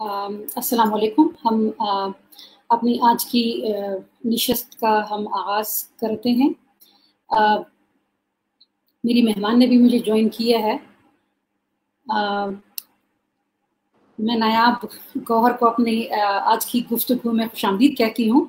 अस्सलाम वालेकुम। हम अपनी आज की नशस्त का हम आगाज़ करते हैं। मेरी मेहमान ने भी मुझे ज्वाइन किया है। मैं नायाब गौहर को अपनी आज की गुफ्तगू में खुशामदीद कहती हूँ।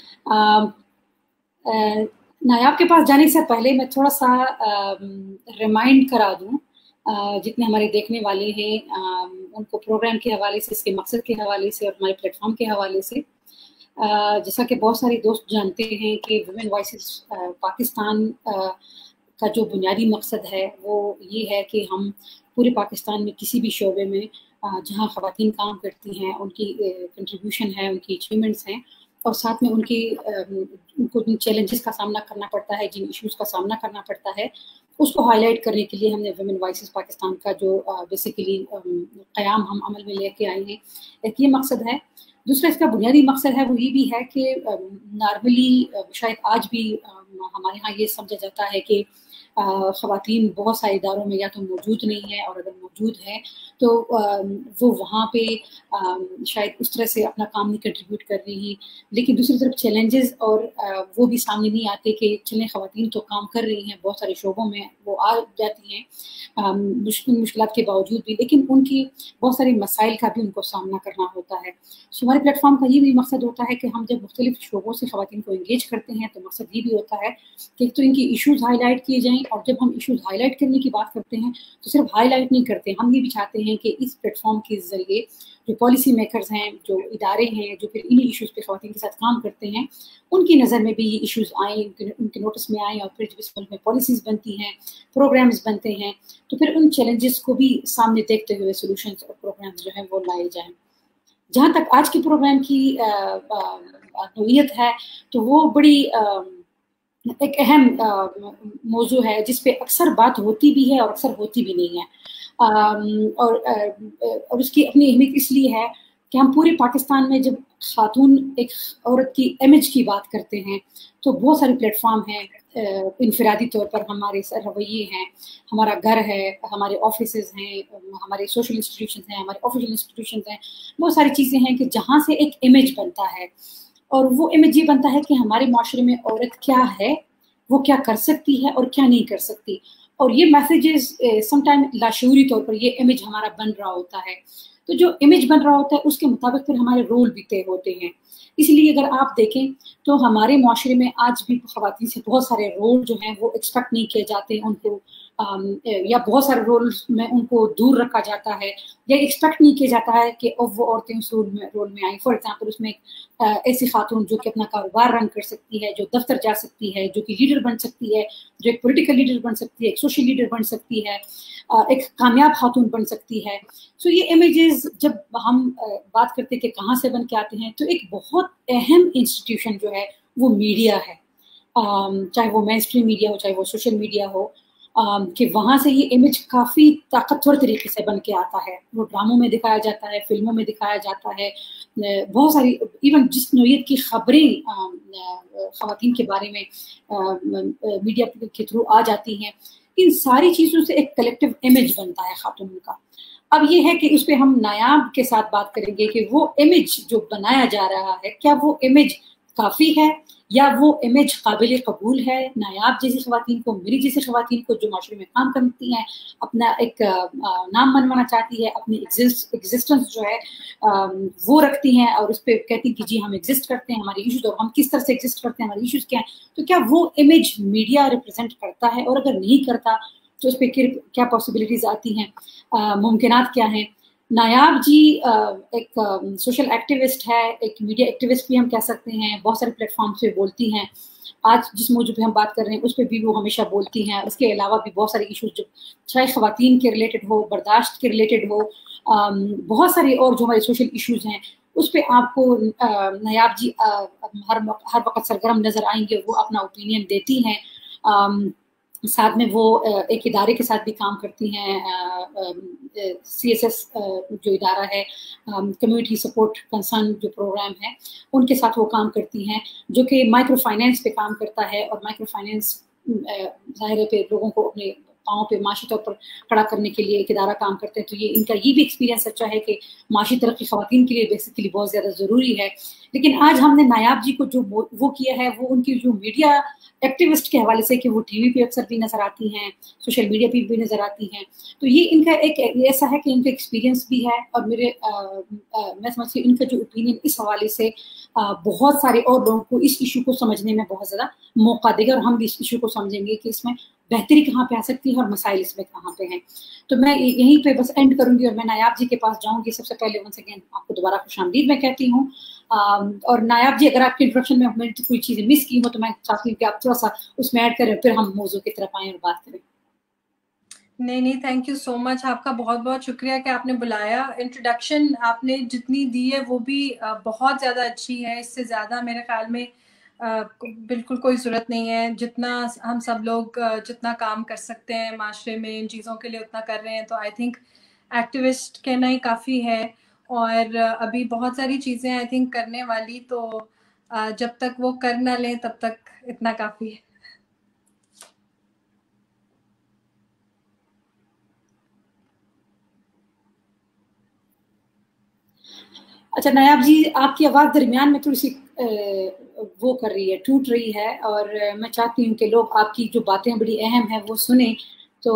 नायाब के पास जाने से पहले मैं थोड़ा सा रिमाइंड करा दूँ जितने हमारे देखने वाले हैं उनको प्रोग्राम के हवाले से, इसके मकसद के हवाले से और हमारे प्लेटफॉर्म के हवाले से। जैसा कि बहुत सारे दोस्त जानते हैं कि वुमेन वॉइसेस पाकिस्तान का जो बुनियादी मकसद है वो ये है कि हम पूरे पाकिस्तान में किसी भी शोबे में जहाँ ख़वातीन काम करती हैं उनकी कंट्रीब्यूशन है, उनकी अचीवमेंट्स हैं और साथ में उनको जिन चैलेंजेस का सामना करना पड़ता है, जिन इश्यूज़ का सामना करना पड़ता है, उसको हाईलाइट करने के लिए हमने वुमेन वॉइसेस पाकिस्तान का जो बेसिकली क़याम हम अमल में लेके आए हैं, एक ये मकसद है। दूसरा इसका बुनियादी मकसद है वो ये भी है कि नॉर्मली शायद आज भी हमारे यहाँ ये समझा जाता है कि ख़वातीन बहुत सारे इदारों में या तो मौजूद नहीं है और अगर मौजूद है तो वो वहाँ पे शायद उस तरह से अपना काम नहीं कंट्रीब्यूट कर रही। लेकिन दूसरी तरफ चैलेंजेस और वो भी सामने नहीं आते कि चलें ख़वातीन तो काम कर रही हैं, बहुत सारे शोबों में वो आ जाती हैं मुश्किलात के बावजूद भी, लेकिन उनकी बहुत सारे मसाइल का भी उनको सामना करना होता है। सो हमारे प्लेटफॉर्म का ये भी मकसद होता है कि हम जब मुख्तलिफ शोबों से ख़वातीन को इंगेज करते हैं तो मकसद ये भी होता है कि तो इनकी इशूज़ हाईलाइट किए जाएँ और जब हम इश्यूज हाईलाइट करने की बात करते हैं तो सिर्फ हाईलाइट नहीं करते, हम ये भी चाहते हैं कि इस प्लेटफॉर्म के ज़रिए जो पॉलिसी मेकर्स हैं, जो इदारे हैं जो फिर इन्हीं इश्यूज़ पे ख़वातीन के साथ काम करते हैं, उनकी नज़र में भी ये इश्यूज़ आएँ, उनके नोटिस में आएँ और फिर जब इस मुल्क में पॉलिसीज़ बनती हैं, प्रोग्राम्स बनते हैं तो फिर उन चैलेंजेस को भी सामने देखते हुए सोल्यूशंस और प्रोग्राम्स जो हैं वो लाए जाएँ। जहाँ तक आज के प्रोग्राम की नौइयत है तो वो बड़ी एक अहम मौजू है जिस पे अक्सर बात होती भी है और अक्सर होती भी नहीं है। और उसकी अपनी अहमियत इसलिए है कि हम पूरे पाकिस्तान में जब खातून एक औरत की इमेज की बात करते हैं तो बहुत सारे प्लेटफॉर्म हैं। इनफरादी तौर पर हमारे रवैये हैं, हमारा घर है, हमारे ऑफिसेज हैं, हमारे सोशल इंस्टीट्यूशन हैं, हमारे ऑफिशियल इंस्टीट्यूशन हैं, बहुत सारी चीज़ें हैं कि जहाँ से एक इमेज बनता है और वो इमेज ये बनता है कि हमारे माशरे में औरत क्या है, वो क्या कर सकती है और क्या नहीं कर सकती। और ये मैसेजेस समटाइम लाशूरी तौर पर ये इमेज हमारा बन रहा होता है। तो जो इमेज बन रहा होता है उसके मुताबिक फिर हमारे रोल भी तय होते हैं। इसलिए अगर आप देखें तो हमारे माशरे में आज भी ख़वातीन से बहुत सारे रोल जो हैं वो एक्सपेक्ट नहीं किए जाते, उनको या बहुत सारे रोल्स में उनको दूर रखा जाता है या एक्सपेक्ट नहीं किया जाता है कि वो औरतें उस रोल में आएँ। फॉर एग्जांपल उसमें ऐसी खातून जो कि अपना कारोबार रन कर सकती है, जो दफ्तर जा सकती है, जो कि लीडर बन सकती है, जो एक पॉलिटिकल लीडर बन सकती है, एक सोशल लीडर बन सकती है, एक कामयाब खातून बन सकती है। सो ये इमेजेस जब हम बात करते हैं कि कहाँ से बन के आते हैं तो एक बहुत अहम इंस्टीट्यूशन जो है वो मीडिया है। चाहे वो मेन स्ट्रीम मीडिया हो, चाहे वो सोशल मीडिया हो, कि वहाँ से ये इमेज काफ़ी ताकतवर तरीके से बन के आता है। वो ड्रामों में दिखाया जाता है, फिल्मों में दिखाया जाता है, बहुत सारी इवन जिस नौइयत की खबरें ख़वातीन के बारे में मीडिया के थ्रू आ जाती हैं, इन सारी चीज़ों से एक कलेक्टिव इमेज बनता है खातून का। अब ये है कि उस पे हम नायाब के साथ बात करेंगे कि वो इमेज जो बनाया जा रहा है, क्या वो इमेज काफ़ी है या वो इमेज काबिल कबूल है। नायाब जैसी ख़वातीन को, मेरी जैसी ख़वातीन को जो माशरे में काम करती हैं, अपना एक नाम बनवाना चाहती है, अपनी एग्जिस्टेंस जो है वो रखती हैं और उस पर कहती हैं कि जी हम एग्जिस्ट करते हैं, हमारे इश्यूज और हम किस तरह से एग्जिस्ट करते हैं, हमारे इश्यूज क्या हैं। तो क्या वो इमेज मीडिया रिप्रेजेंट करता है और अगर नहीं करता तो उस पर क्या पॉसिबिलिटीज़ आती हैं, मुमकिनात क्या हैं। नायाब जी एक सोशल एक्टिविस्ट है, एक मीडिया एक्टिविस्ट भी हम कह सकते हैं, बहुत सारे प्लेटफॉर्म पे बोलती हैं। आज जिस मौजू पे हम बात कर रहे हैं उस पर भी वो हमेशा बोलती हैं। इसके अलावा भी बहुत सारे इशूज़ जो चाहे ख़वातीन के रिलेटेड हो, बर्दाश्त के रिलेटेड हो, बहुत सारे और जो हमारे सोशल इशूज़ हैं उस पर आपको नायाब जी हर वक्त सरगर्म नज़र आएंगे। वो अपना ओपिनियन देती हैं, साथ में वो एक इदारे के साथ भी काम करती हैं, CSS जो इदारा है, कम्युनिटी सपोर्ट कंसर्न जो प्रोग्राम है, उनके साथ वो काम करती हैं, जो कि माइक्रो फाइनेंस पे काम करता है। और माइक्रो फाइनेंस ज़ाहिर है पे लोगों को अपने पाँव पे माशी तौर पर खड़ा करने के लिए एक इदारा काम करते हैं, तो ये इनका ये भी एक्सपीरियंस अच्छा है कि माशी तरक्की ख़वातीन के लिए बेसिकली बहुत ज़्यादा ज़रूरी है। लेकिन आज हमने नायाब जी को जो वो किया है, वो उनकी जो मीडिया एक्टिविस्ट के हवाले से कि वो टीवी पे अक्सर भी नज़र आती हैं, सोशल मीडिया पे भी नज़र आती हैं, तो ये इनका एक ऐसा है कि इनका एक्सपीरियंस भी है, और मैं समझती हूँ इनका जो ओपिनियन इस हवाले से बहुत सारे और लोगों को इस इशू को समझने में बहुत ज़्यादा मौका देगा, और हम भी इस इशू को समझेंगे कि इसमें बेहतरी कहाँ पे आ सकती है और मसाइल इसमें कहाँ पे हैं। तो मैं यहीं पे बस एंड करूंगी और मैं नायाब जी के पास जाऊंगी। सबसे पहले वंस अगेन आपको दोबारा खुशामदीद मैं कहती हूँ, और नायाब जी अगर आपके इंट्रोडक्शन में मैंने कोई चीज़ें मिस की हो तो मैं चाहती हूँ कि आप थोड़ा सा उसमें ऐड करें, फिर हम मौजू की तरफ आएँ और बात करें। नहीं, थैंक यू सो मच, आपका बहुत बहुत शुक्रिया कि आपने बुलाया। इंट्रोडक्शन आपने जितनी दी है वो भी बहुत ज़्यादा अच्छी है, इससे ज़्यादा मेरे ख्याल में बिल्कुल कोई ज़रूरत नहीं है। जितना हम सब लोग जितना काम कर सकते हैं माशरे में इन चीज़ों के लिए उतना कर रहे हैं, तो आई थिंक एक्टिविस्ट कहना ही काफ़ी है। और अभी बहुत सारी चीज़ें आई थिंक करने वाली, तो जब तक वो कर ना लें तब तक इतना काफ़ी है। अच्छा नायाब जी, आपकी आवाज़ दरमियान में थोड़ी सी वो कर रही है, टूट रही है, और मैं चाहती हूँ कि लोग आपकी जो बातें बड़ी अहम हैं वो सुने। तो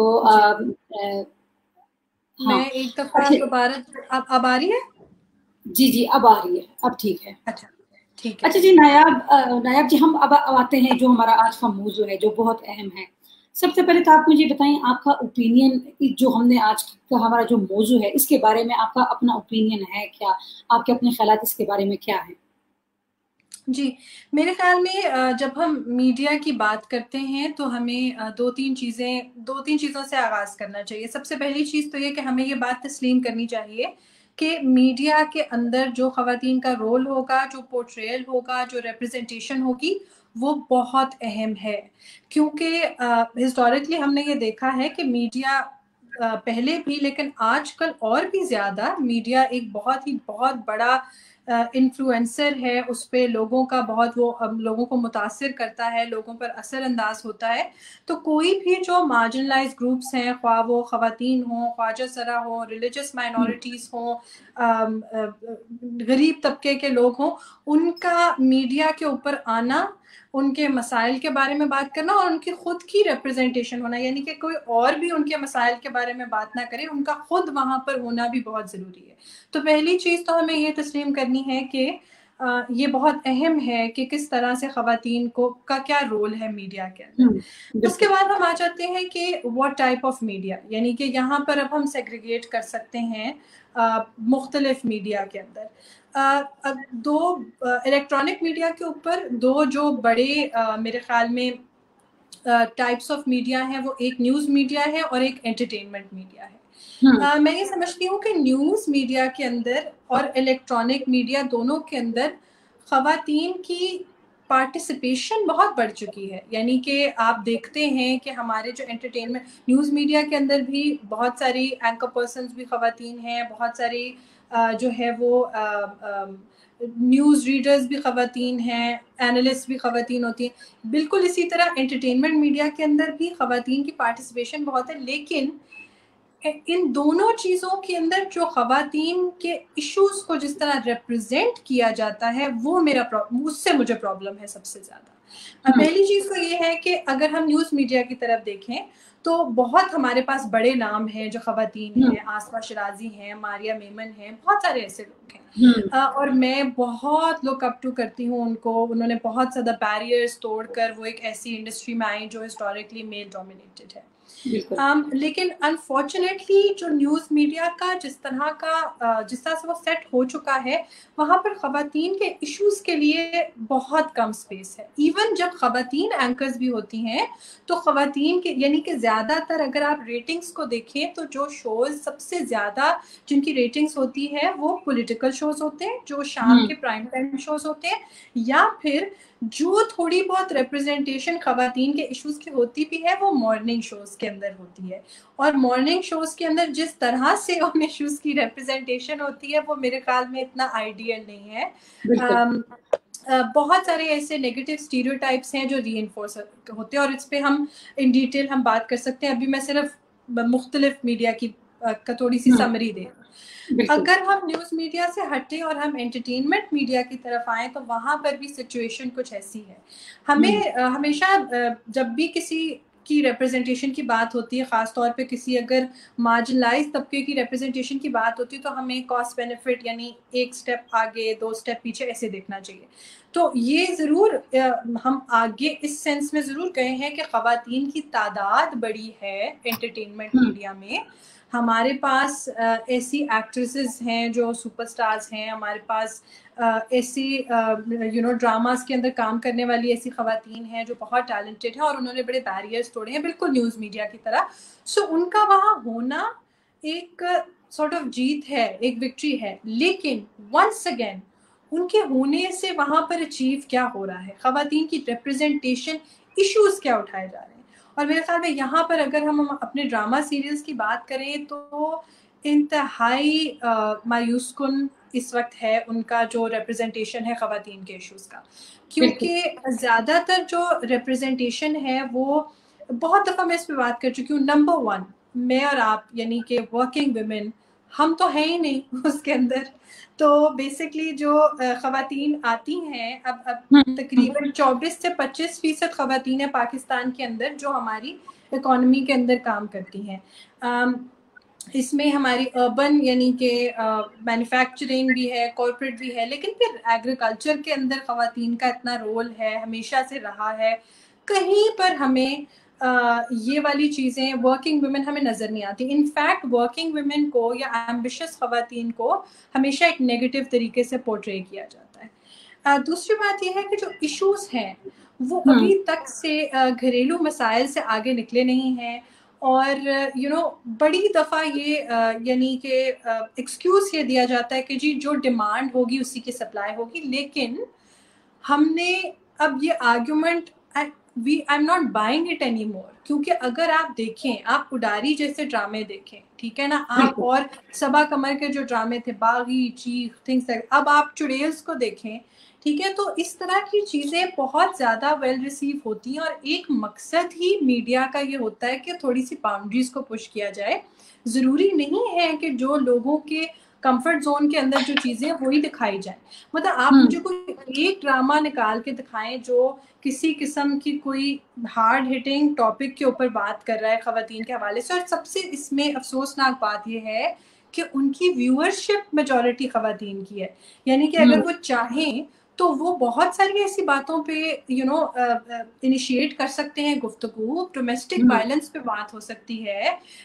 मैं हाँ, एक दफ़ा अच्छा दोबारा, अब आ रही है? जी, अब आ रही है, अब ठीक है। अच्छा, ठीक है। अच्छा जी नायाब जी, हम अब आते हैं जो हमारा आज का मौजू है जो बहुत अहम है। सबसे पहले तो आप मुझे बताएं आपका ओपिनियन, जो हमने आज का हमारा जो मौजू है इसके बारे में आपका अपना ओपिनियन है क्या? आपके अपने ख्यालात इसके बारे में क्या है? जी, मेरे ख़्याल में जब हम मीडिया की बात करते हैं तो हमें 2-3 चीज़ों से आगाज़ करना चाहिए। सबसे पहली चीज़ तो ये कि हमें ये बात तस्लीम करनी चाहिए कि मीडिया के अंदर जो ख़वातीन का रोल होगा, जो पोर्ट्रेयल होगा, जो रिप्रेजेंटेशन होगी, वो बहुत अहम है। क्योंकि हिस्टोरिकली हमने ये देखा है कि मीडिया पहले भी, लेकिन आजकल और भी ज़्यादा मीडिया एक बहुत बड़ा इन्फ्लुएंसर है। उस पे लोगों का बहुत लोगों को मुतासिर करता है, लोगों पर असर अंदाज होता है। तो कोई भी जो मार्जिनलाइज ग्रुप्स हैं, ख्वाह वो ख़वातीन हों, ख्वाजा सरा हों, रिलीजियस माइनॉरिटीज़ हों, गरीब तबके के लोग हों, उनका मीडिया के ऊपर आना, उनके मसाइल के बारे में बात करना और उनकी खुद की रिप्रेजेंटेशन होना, यानी कि कोई और भी उनके मसाइल के बारे में बात ना करे, उनका खुद वहाँ पर होना भी बहुत ज़रूरी है। तो पहली चीज़ तो हमें ये तस्लीम करनी है कि ये बहुत अहम है कि किस तरह से ख़वातीन का क्या रोल है मीडिया के अंदर। उसके बाद हम आ जाते हैं कि व्हाट टाइप ऑफ मीडिया, यानी कि यहाँ पर अब हम सेग्रीगेट कर सकते हैं मुख्तलिफ मीडिया के अंदर। अब दो इलेक्ट्रॉनिक मीडिया के ऊपर दो जो बड़े मेरे ख्याल में टाइप्स ऑफ मीडिया हैं, वो एक न्यूज़ मीडिया है और एक एंटरटेनमेंट मीडिया है। मैं ये समझती हूँ कि न्यूज़ मीडिया के अंदर और इलेक्ट्रॉनिक मीडिया दोनों के अंदर ख़वातीन की पार्टिसिपेशन बहुत बढ़ चुकी है। यानी कि आप देखते हैं कि हमारे जो एंटरटेनमेंट न्यूज़ मीडिया के अंदर भी बहुत सारी एंकर पर्सन्स भी ख़वातीन हैं, बहुत सारी जो है वो न्यूज़ रीडर्स भी ख़वातीन हैं, एनालिस्ट भी ख़वातीन होती हैं। बिल्कुल इसी तरह एंटरटेनमेंट मीडिया के अंदर भी ख़वातीन की पार्टिसिपेशन बहुत है, लेकिन इन दोनों चीज़ों के अंदर जो ख़वातीन के इश्यूज़ को जिस तरह रिप्रेजेंट किया जाता है, वो उससे मुझे प्रॉब्लम है सबसे ज़्यादा। पहली चीज़ तो ये है कि अगर हम न्यूज़ मीडिया की तरफ देखें तो बहुत हमारे पास बड़े नाम हैं जो ख़वातीन हैं, आसमा शिराजी हैं, मारिया मेमन हैं, बहुत सारे ऐसे लोग हैं। और मैं बहुत लुक अप टू करती हूँ उनको। उन्होंने बहुत ज़्यादा बैरियर्स तोड़कर वो एक ऐसी इंडस्ट्री में आई जो हिस्टोरिकली मेल डोमिनेटेड है। लेकिन अनफॉर्चुनेटली जो न्यूज़ मीडिया का जिस तरह से वो सेट हो चुका है, वहाँ पर ख़वातीन के इश्यूज़ के लिए बहुत कम स्पेस है। इवन जब ख़वातीन एंकर्स भी होती हैं तो ख़वातीन के, यानी कि ज़्यादातर अगर आप रेटिंग्स को देखें तो जो शोज़ सबसे ज़्यादा जिनकी रेटिंग्स होती है वो पॉलिटिकल शोज़ होते हैं, जो शाम के प्राइम टाइम शोज़ होते हैं, या फिर जो थोड़ी बहुत रिप्रेजेंटेशन ख़वातीन के इश्यूज़ की होती भी है वो मॉर्निंग शोज़ के अंदर होती है। और मॉर्निंग शोज़ के अंदर जिस तरह से उन इश्यूज़ की रिप्रेजेंटेशन होती है वो मेरे ख्याल में इतना आइडियल नहीं है। بہت سارے ایسے نیگیٹو اسٹیریوٹائپس ہیں جو ری انفورس ہوتے ہیں، اور اس پہ ہم ان ڈیٹیل ہم بات کر سکتے ہیں. ابھی میں صرف مختلف میڈیا کی کا تھوڑی سی سمری دے. اگر ہم نیوز میڈیا سے ہٹیں اور ہم انٹرٹینمنٹ میڈیا کی طرف آئیں تو وہاں پر بھی سچویشن کچھ ایسی ہے. ہمیں ہمیشہ جب بھی کسی کی ریپرزنٹیشن کی بات ہوتی ہے، خاص طور پہ کسی اگر مارجنلائز طبقے کی ریپرزنٹیشن کی بات ہوتی ہے، تو ہمیں کاسٹ بینیفٹ یعنی ایک سٹیپ آگے 2 سٹیپ پیچھے ایسے دیکھنا چاہیے. تو یہ ضرور ہم آگے اس سینس میں ضرور گئے ہیں کہ خواتین کی تعداد بڑی ہے انٹرٹینمنٹ میڈیا میں. ہمارے پاس ایسی ایکٹریسز ہیں جو سپر سٹارز ہیں، ہمارے پاس ایسی ڈراماز کے اندر کام کرنے والی ایسی خواتین ہیں جو بہت ٹیلنٹڈ ہیں اور انہوں نے بڑے بیریئرز توڑے ہیں، بالکل نیوز میڈیا کی طرح. سو ان کا وہاں ہونا ایک سارٹ آف جیت ہے، ایک وکٹری ہے. لیکن ونس اگین ان کے ہونے سے وہاں پر اچیو کیا ہو رہا ہے، خواتین کی ریپرزنٹیشن ایشوز کیا اٹھائے جا رہے ہیں. اور میرے خیال میں یہاں پر اگر ہم اپنے ڈرامہ سیریلز کی بات کریں تو انتہائی مایوس کن اس وقت ہے ان کا جو ریپرزنٹیشن ہے خواتین کے ایشوز کا. کیونکہ زیادہ تر جو ریپرزنٹیشن ہے وہ بہت دفعہ میں اس پہ بات کر چکی ہوں. نمبر 1 میں اور آپ یعنی کہ ورکنگ ویمن ہم تو ہیں ہی نہیں اس کے اندر. تو بیسکلی جو خواتین آتی ہیں اب تقریباً 24 سے 25% خواتین ہیں پاکستان کے اندر جو ہماری اکانومی کے اندر کام کرتی ہیں. اس میں ہماری اربن یعنی کہ مینوفیکچرنگ بھی ہے، کارپوریٹ بھی ہے، لیکن پھر ایگریکلچر کے اندر خواتین کا اتنا رول ہے، ہمیشہ سے رہا ہے. کہیں پر ہمیں یہ والی چیزیں ورکنگ ویمن ہمیں نظر نہیں آتی. انفیکٹ ورکنگ ویمن کو یا ایمبیشس خواتین کو ہمیشہ ایک نیگیٹو طریقے سے پورٹرے کیا جاتا ہے. دوسری بات یہ ہے کہ جو ایشوز ہیں وہ ابھی تک سے گھریلو مسائل سے آگے نکلے نہیں ہیں. اور بڑی دفعہ یہ یعنی کہ ایکسکیوز یہ دیا جاتا ہے کہ جی جو ڈیمانڈ ہوگی اسی کی سپلائی ہوگی. لیکن ہم نے اب یہ argument I am not buying it anymore. کیونکہ اگر آپ دیکھیں، آپ اڈاری جیسے ڈرامے دیکھیں، ٹھیک ہے نا، آپ اور صبا قمر کے جو ڈرامے تھے باغی، چیخ، تھنگس، اب آپ چڑیلز کو دیکھیں، ٹھیک ہے. تو اس طرح کی چیزیں بہت زیادہ ویل ریسیو ہوتی ہیں اور ایک مقصد ہی میڈیا کا یہ ہوتا ہے کہ تھوڑی سی باؤنڈریز کو پش کیا جائے. ضروری نہیں ہے کہ جو لوگوں کے کمفرٹ زون کے اندر جو چیزیں وہی دکھائی جائیں. مطلب آپ مجھے کوئی ایک ڈرامہ نکال کے دکھائیں جو کسی قسم کی کوئی ہارڈ ہٹنگ ٹاپک کے اوپر بات کر رہا ہے خواتین کے حوالے سے. اور سب سے اس میں افسوسناک بات یہ ہے کہ ان کی ویورشپ میجورٹی خواتین کی ہے. یعنی کہ اگر وہ چاہیں تو وہ بہت ساری ایسی باتوں پہ انیشیٹ کر سکتے ہیں گفتگو. ڈومیسٹک وائلنس پہ بات ہو سکتی ہے،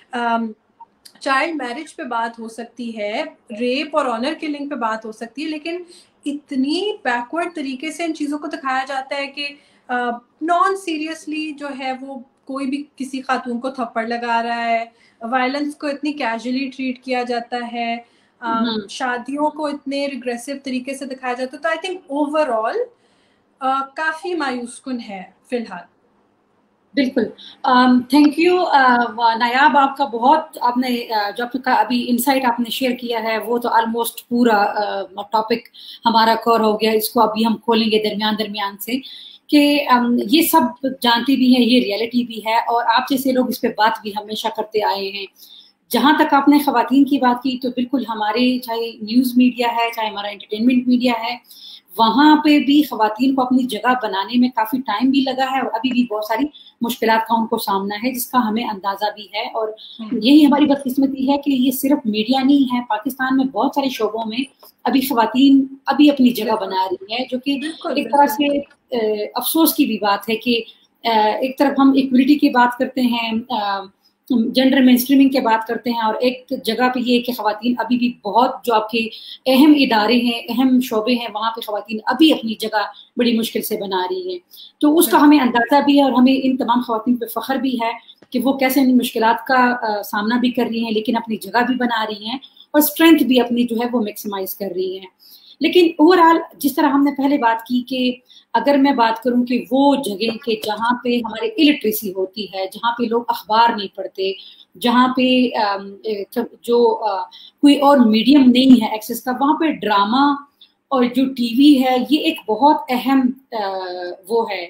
چائلڈ میرج پہ بات ہو سکتی ہے، ریپ اور آنر کلنگ پہ بات ہو سکتی ہے. لیکن اتنی بیکورڈ طریقے سے ان چیزوں کو دکھایا جاتا ہے کہ نان سیریسلی جو ہے وہ کوئی بھی کسی خاتون کو تھپڑ لگا رہا ہے، وائلنس کو اتنی کیجولی ٹریٹ کیا جاتا ہے، شادیوں کو اتنے ریگریسو طریقے سے دکھایا جاتا ہے. تو آئی تھنک اوور آل کافی مایوس کن ہے فی الحال. بالکل، تھینک یو نایاب. آپ کا بہت آپ نے جو ابھی انسائٹ آپ نے شیئر کیا ہے وہ تو آلموسٹ پورا ٹاپک ہمارا کور ہو گیا. اس کو ابھی ہم کھولیں گے درمیان سے کہ یہ سب جانتے بھی ہیں، یہ ریئلٹی بھی ہے، اور آپ جیسے لوگ اس پہ بات بھی ہمیشہ کرتے آئے ہیں. جہاں تک آپ نے خواتین کی بات کی تو بالکل ہمارے چاہے نیوز میڈیا ہے، چاہے ہمارا انٹرٹینمنٹ میڈیا ہے، وہاں پہ بھی خواتین کو اپنی جگہ بنانے میں کافی ٹائم بھی لگا ہے اور ابھی بھی بہت ساری مشکلات کا ان کو سامنا ہے جس کا ہمیں اندازہ بھی ہے. اور یہی ہماری بدقسمتی ہے کہ یہ صرف میڈیا نہیں ہے، پاکستان میں بہت سارے شعبوں میں ابھی خواتین ابھی اپنی جگہ بنا رہی ہیں، جو کہ ایک طرح سے افسوس کی بھی بات ہے کہ ایک طرف ہم ایکولیٹی کی بات کرتے ہیں، جینڈر مین اسٹریمنگ کی بات کرتے ہیں، اور ایک جگہ پہ یہ ہے کہ خواتین ابھی بھی بہت جو آپ کے اہم ادارے ہیں، اہم شعبے ہیں، وہاں پہ خواتین ابھی اپنی جگہ بڑی مشکل سے بنا رہی ہیں. تو اس کا ہمیں اندازہ بھی ہے اور ہمیں ان تمام خواتین پہ فخر بھی ہے کہ وہ کیسے ان مشکلات کا سامنا بھی کر رہی ہیں لیکن اپنی جگہ بھی بنا رہی ہیں اور اسٹرینتھ بھی اپنی جو ہے وہ میکسیمائز کر رہی ہیں. لیکن اوور آل جس طرح ہم نے پہلے بات کی کہ اگر میں بات کروں کہ وہ جگہ کہ جہاں پہ ہمارے الٹریسی ہوتی ہے، جہاں پہ لوگ اخبار نہیں پڑھتے، جہاں پہ جو کوئی اور میڈیم نہیں ہے ایکسیس کا، وہاں پہ ڈرامہ اور جو ٹی وی ہے یہ ایک بہت اہم وہ ہے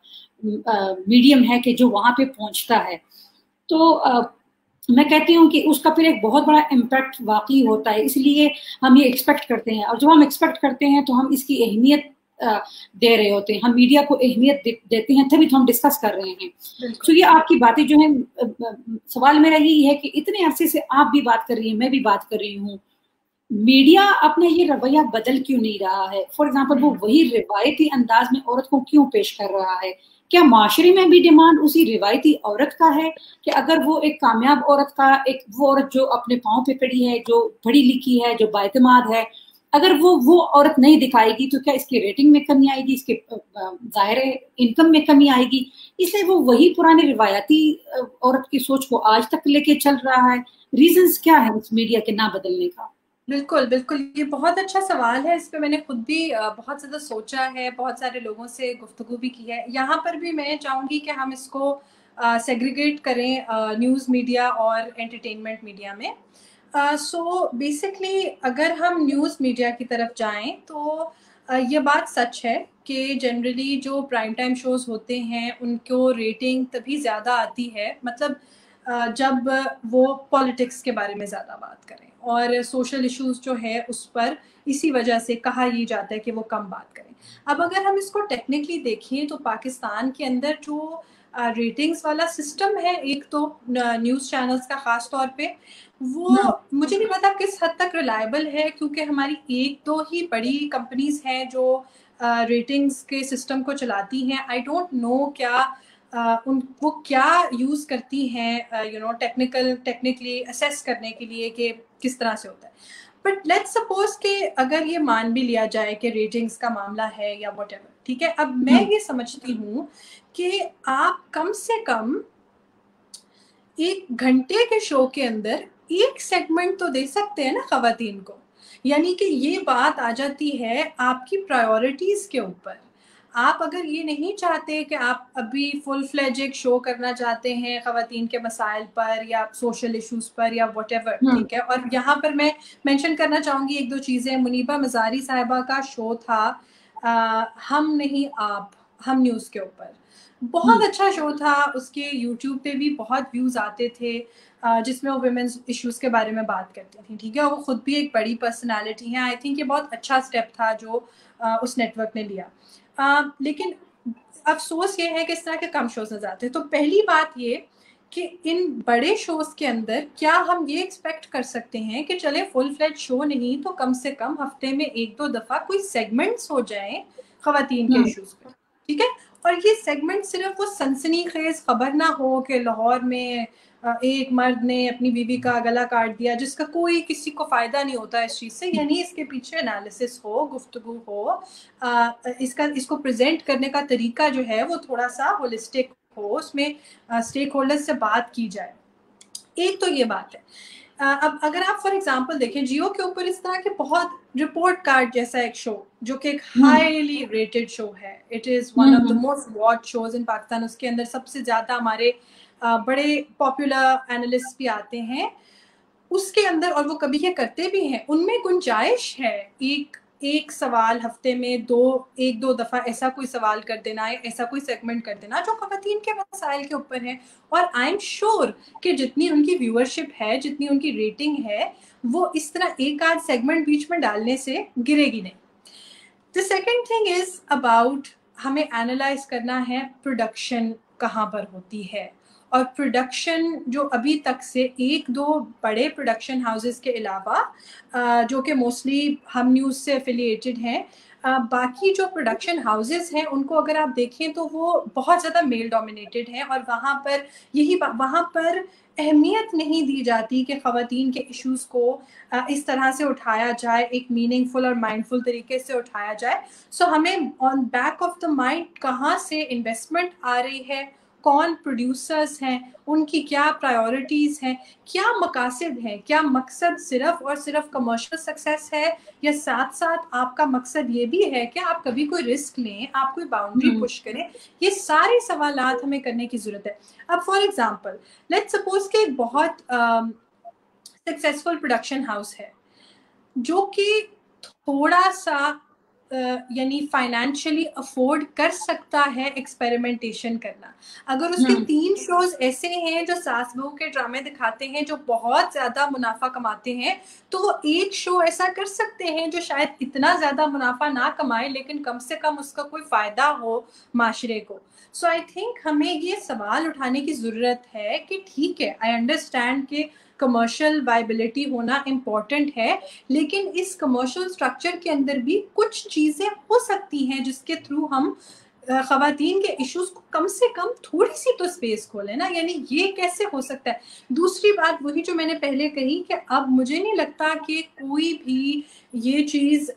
میڈیم ہے کہ جو وہاں پہ پہنچتا ہے. تو میں کہتی ہوں کہ اس کا پھر ایک بہت بڑا امپیکٹ واقعی ہوتا ہے، اس لیے ہم یہ ایکسپیکٹ کرتے ہیں، اور جب ہم ایکسپیکٹ کرتے ہیں تو ہم اس کی اہمیت دے رہے ہوتے ہیں، ہم میڈیا کو اہمیت دیتے ہیں، تبھی تو ہم ڈسکس کر رہے ہیں. تو یہ آپ کی باتیں جو ہیں، سوال میرا یہی ہے کہ اتنے عرصے سے آپ بھی بات کر رہی ہیں، میں بھی بات کر رہی ہوں، میڈیا اپنا یہ رویہ بدل کیوں نہیں رہا ہے؟ فار ایگزامپل وہ وہی روایتی انداز میں عورت کو کیوں پیش کر رہا ہے؟ کیا معاشرے میں بھی ڈیمانڈ اسی روایتی عورت کا ہے کہ اگر وہ ایک کامیاب عورت کا، ایک وہ عورت جو اپنے پاؤں پہ کھڑی ہے، جو پڑھی لکھی ہے، جو بااعتماد ہے، اگر وہ عورت نہیں دکھائے گی تو کیا اس کی ریٹنگ میں کمی آئے گی، اس کے ظاہر انکم میں کمی آئے گی؟ اس لیے وہ وہی پرانے روایتی عورت کی سوچ کو آج تک لے کے چل رہا ہے. ریزنز کیا ہے اس میڈیا کے نہ بدلنے کا؟ بالکل بالکل، یہ بہت اچھا سوال ہے، اس پہ میں نے خود بھی بہت زیادہ سوچا ہے، بہت سارے لوگوں سے گفتگو بھی کی ہے. یہاں پر بھی میں چاہوں گی کہ ہم اس کو سیگریگیٹ کریں نیوز میڈیا اور انٹرٹینمنٹ میڈیا میں. سو بیسکلی اگر ہم نیوز میڈیا کی طرف جائیں تو یہ بات سچ ہے کہ جنرلی جو پرائم ٹائم شوز ہوتے ہیں ان کو ریٹنگ تبھی زیادہ آتی ہے، مطلب جب وہ پالیٹکس کے بارے میں زیادہ بات کریں اور سوشل ایشوز جو ہے اس پر اسی وجہ سے کہا یہ جاتا ہے کہ وہ کم بات کریں. اب اگر ہم اس کو ٹیکنیکلی دیکھیں تو پاکستان کے اندر جو ریٹنگز والا سسٹم ہے ایک تو نیوز چینلز کا خاص طور پہ، وہ مجھے نہیں پتا کس حد تک ریلائبل ہے، کیونکہ ہماری ایک دو ہی بڑی کمپنیز ہیں جو ریٹنگز کے سسٹم کو چلاتی ہیں. آئی ڈونٹ نو کیا وہ کیا یوز کرتی ہیں ٹیکنیکلی اسیس کرنے کے لیے کہ کس طرح سے ہوتا ہے. بٹ لیٹس سپوز کہ اگر یہ مان بھی لیا جائے کہ ریٹنگز کا معاملہ ہے یا واٹ ایور، ٹھیک ہے، اب میں یہ سمجھتی ہوں کہ آپ کم سے کم 1 گھنٹے کے شو کے اندر ایک سیگمنٹ تو دے سکتے ہیں نا خواتین کو. یعنی کہ یہ بات آ جاتی ہے آپ کی پرائیورٹیز کے اوپر. آپ اگر یہ نہیں چاہتے کہ آپ ابھی فل فلیج ایک شو کرنا چاہتے ہیں خواتین کے مسائل پر یا سوشل ایشوز پر یا واٹ ایور، ٹھیک ہے. اور یہاں پر میں مینشن کرنا چاہوں گی 1-2 چیزیں. منیبہ مزاری صاحبہ کا شو تھا ہم نہیں آپ، ہم نیوز کے اوپر، بہت اچھا شو تھا. اس کے یوٹیوب پہ بھی بہت ویوز آتے تھے جس میں وہ ویمنز ایشوز کے بارے میں بات کرتی تھیں، ٹھیک ہے. وہ خود بھی ایک بڑی پرسنالٹی ہیں. آئی تھنک یہ بہت اچھا اسٹیپ تھا جو اس نیٹ ورک نے لیا. لیکن افسوس یہ ہے کہ اس طرح کے کم شوز نظر آتے ہیں. تو پہلی بات یہ کہ ان بڑے شوز کے اندر کیا ہم یہ ایکسپیکٹ کر سکتے ہیں کہ چلے فل فلیج شو نہیں تو کم سے کم ہفتے میں 1-2 دفعہ کوئی سیگمنٹس ہو جائیں خواتین کے ایشوز پہ، ٹھیک ہے. اور یہ سیگمنٹ صرف وہ سنسنی خیز خبر نہ ہو کہ لاہور میں ایک مرد نے اپنی بیوی کا گلا کاٹ دیا، جس کا کوئی کسی کو فائدہ نہیں ہوتا اس چیز سے. یعنی اس کے پیچھے انالیسس ہو، گفتگو ہو، اس کو پریزنٹ کرنے کا طریقہ جو ہے وہ تھوڑا سا ہولسٹک ہو، اس میں اسٹیک ہولڈر سے بات کی جائے. ایک تو یہ بات ہے. اب اگر آپ فار ایگزامپل دیکھیں جیو کے اوپر اس طرح کے بہت رپورٹ کارڈ جیسا ایک شو جو کہ ایک ہائیلی ریٹڈ شو ہے، it is one of the most watch shows in Pakistan. اس کے اندر سب سے زیادہ ہمارے بڑے پاپولر اینالسٹ بھی آتے ہیں اس کے اندر، اور وہ کبھی یہ کرتے بھی ہیں. ان میں گنجائش ہے ایک سوال ہفتے میں 1-2 دفعہ ایسا کوئی سوال کر دینا، ایسا کوئی سیگمنٹ کر دینا جو خواتین کے مسائل کے اوپر ہے. اور آئی ایم شیور کہ جتنی ان کی ویورشپ ہے، جتنی ان کی ریٹنگ ہے، وہ اس طرح ایک آدھ سیگمنٹ بیچ میں ڈالنے سے گرے گی نہیں. The second thing is about ہمیں اینالائز کرنا ہے پروڈکشن کہاں پر ہوتی ہے. اور پروڈکشن جو ابھی تک سے 1-2 بڑے پروڈکشن ہاؤسز کے علاوہ جو کہ موسٹلی ہم نیوز سے افیلیٹڈ ہیں، باقی جو پروڈکشن ہاؤسز ہیں ان کو اگر آپ دیکھیں تو وہ بہت زیادہ میل ڈومینیٹڈ ہیں. اور وہاں پر اہمیت نہیں دی جاتی کہ خواتین کے ایشوز کو اس طرح سے اٹھایا جائے، ایک میننگ فل اور مائنڈ فل طریقے سے اٹھایا جائے. سو ہمیں on back of the mind کہاں سے انویسٹمنٹ آ رہی ہے، کون پروڈیوسرز ہیں، ان کی کیا پرائیورٹیز ہیں، کیا مقاصد ہیں، کیا مقصد صرف اور صرف کمرشل سکسیس ہے یا ساتھ ساتھ آپ کا مقصد یہ بھی ہے کہ آپ کبھی کوئی رسک لیں، آپ کوئی باؤنڈری پش کریں. یہ سارے سوالات ہمیں کرنے کی ضرورت ہے. اب فار ایگزامپل لیٹس سپوز کہ ایک بہت سکسیسفل پروڈکشن ہاؤس ہے جو کہ تھوڑا سا यानी फाइनेंशियली अफोर्ड कर सकता है एक्सपेरिमेंटेशन करना. अगर उसके 3 शोज ऐसे हैं जो सास बहू के ड्रामे दिखाते हैं जो बहुत ज़्यादा मुनाफा कमाते हैं, तो वो एक शो ऐसा कर सकते हैं जो शायद इतना ज़्यादा मुनाफा ना कमाए लेकिन कम से कम उसका कोई फ़ायदा हो माशरे को. सो आई थिंक हमें ये सवाल उठाने की ज़रूरत है कि ठीक है, आई अंडरस्टैंड कि कमर्शियल वायबिलिटी होना इम्पॉर्टेंट है, लेकिन इस कमर्शियल स्ट्रक्चर के अंदर भी कुछ चीज़ें हो सकती हैं जिसके थ्रू हम ख़वातीन के इश्यूज को कम से कम थोड़ी सी तो स्पेस खोलें ना. यानी ये कैसे हो सकता है. दूसरी बात वही जो मैंने पहले कही कि अब मुझे नहीं लगता कि कोई भी ये चीज़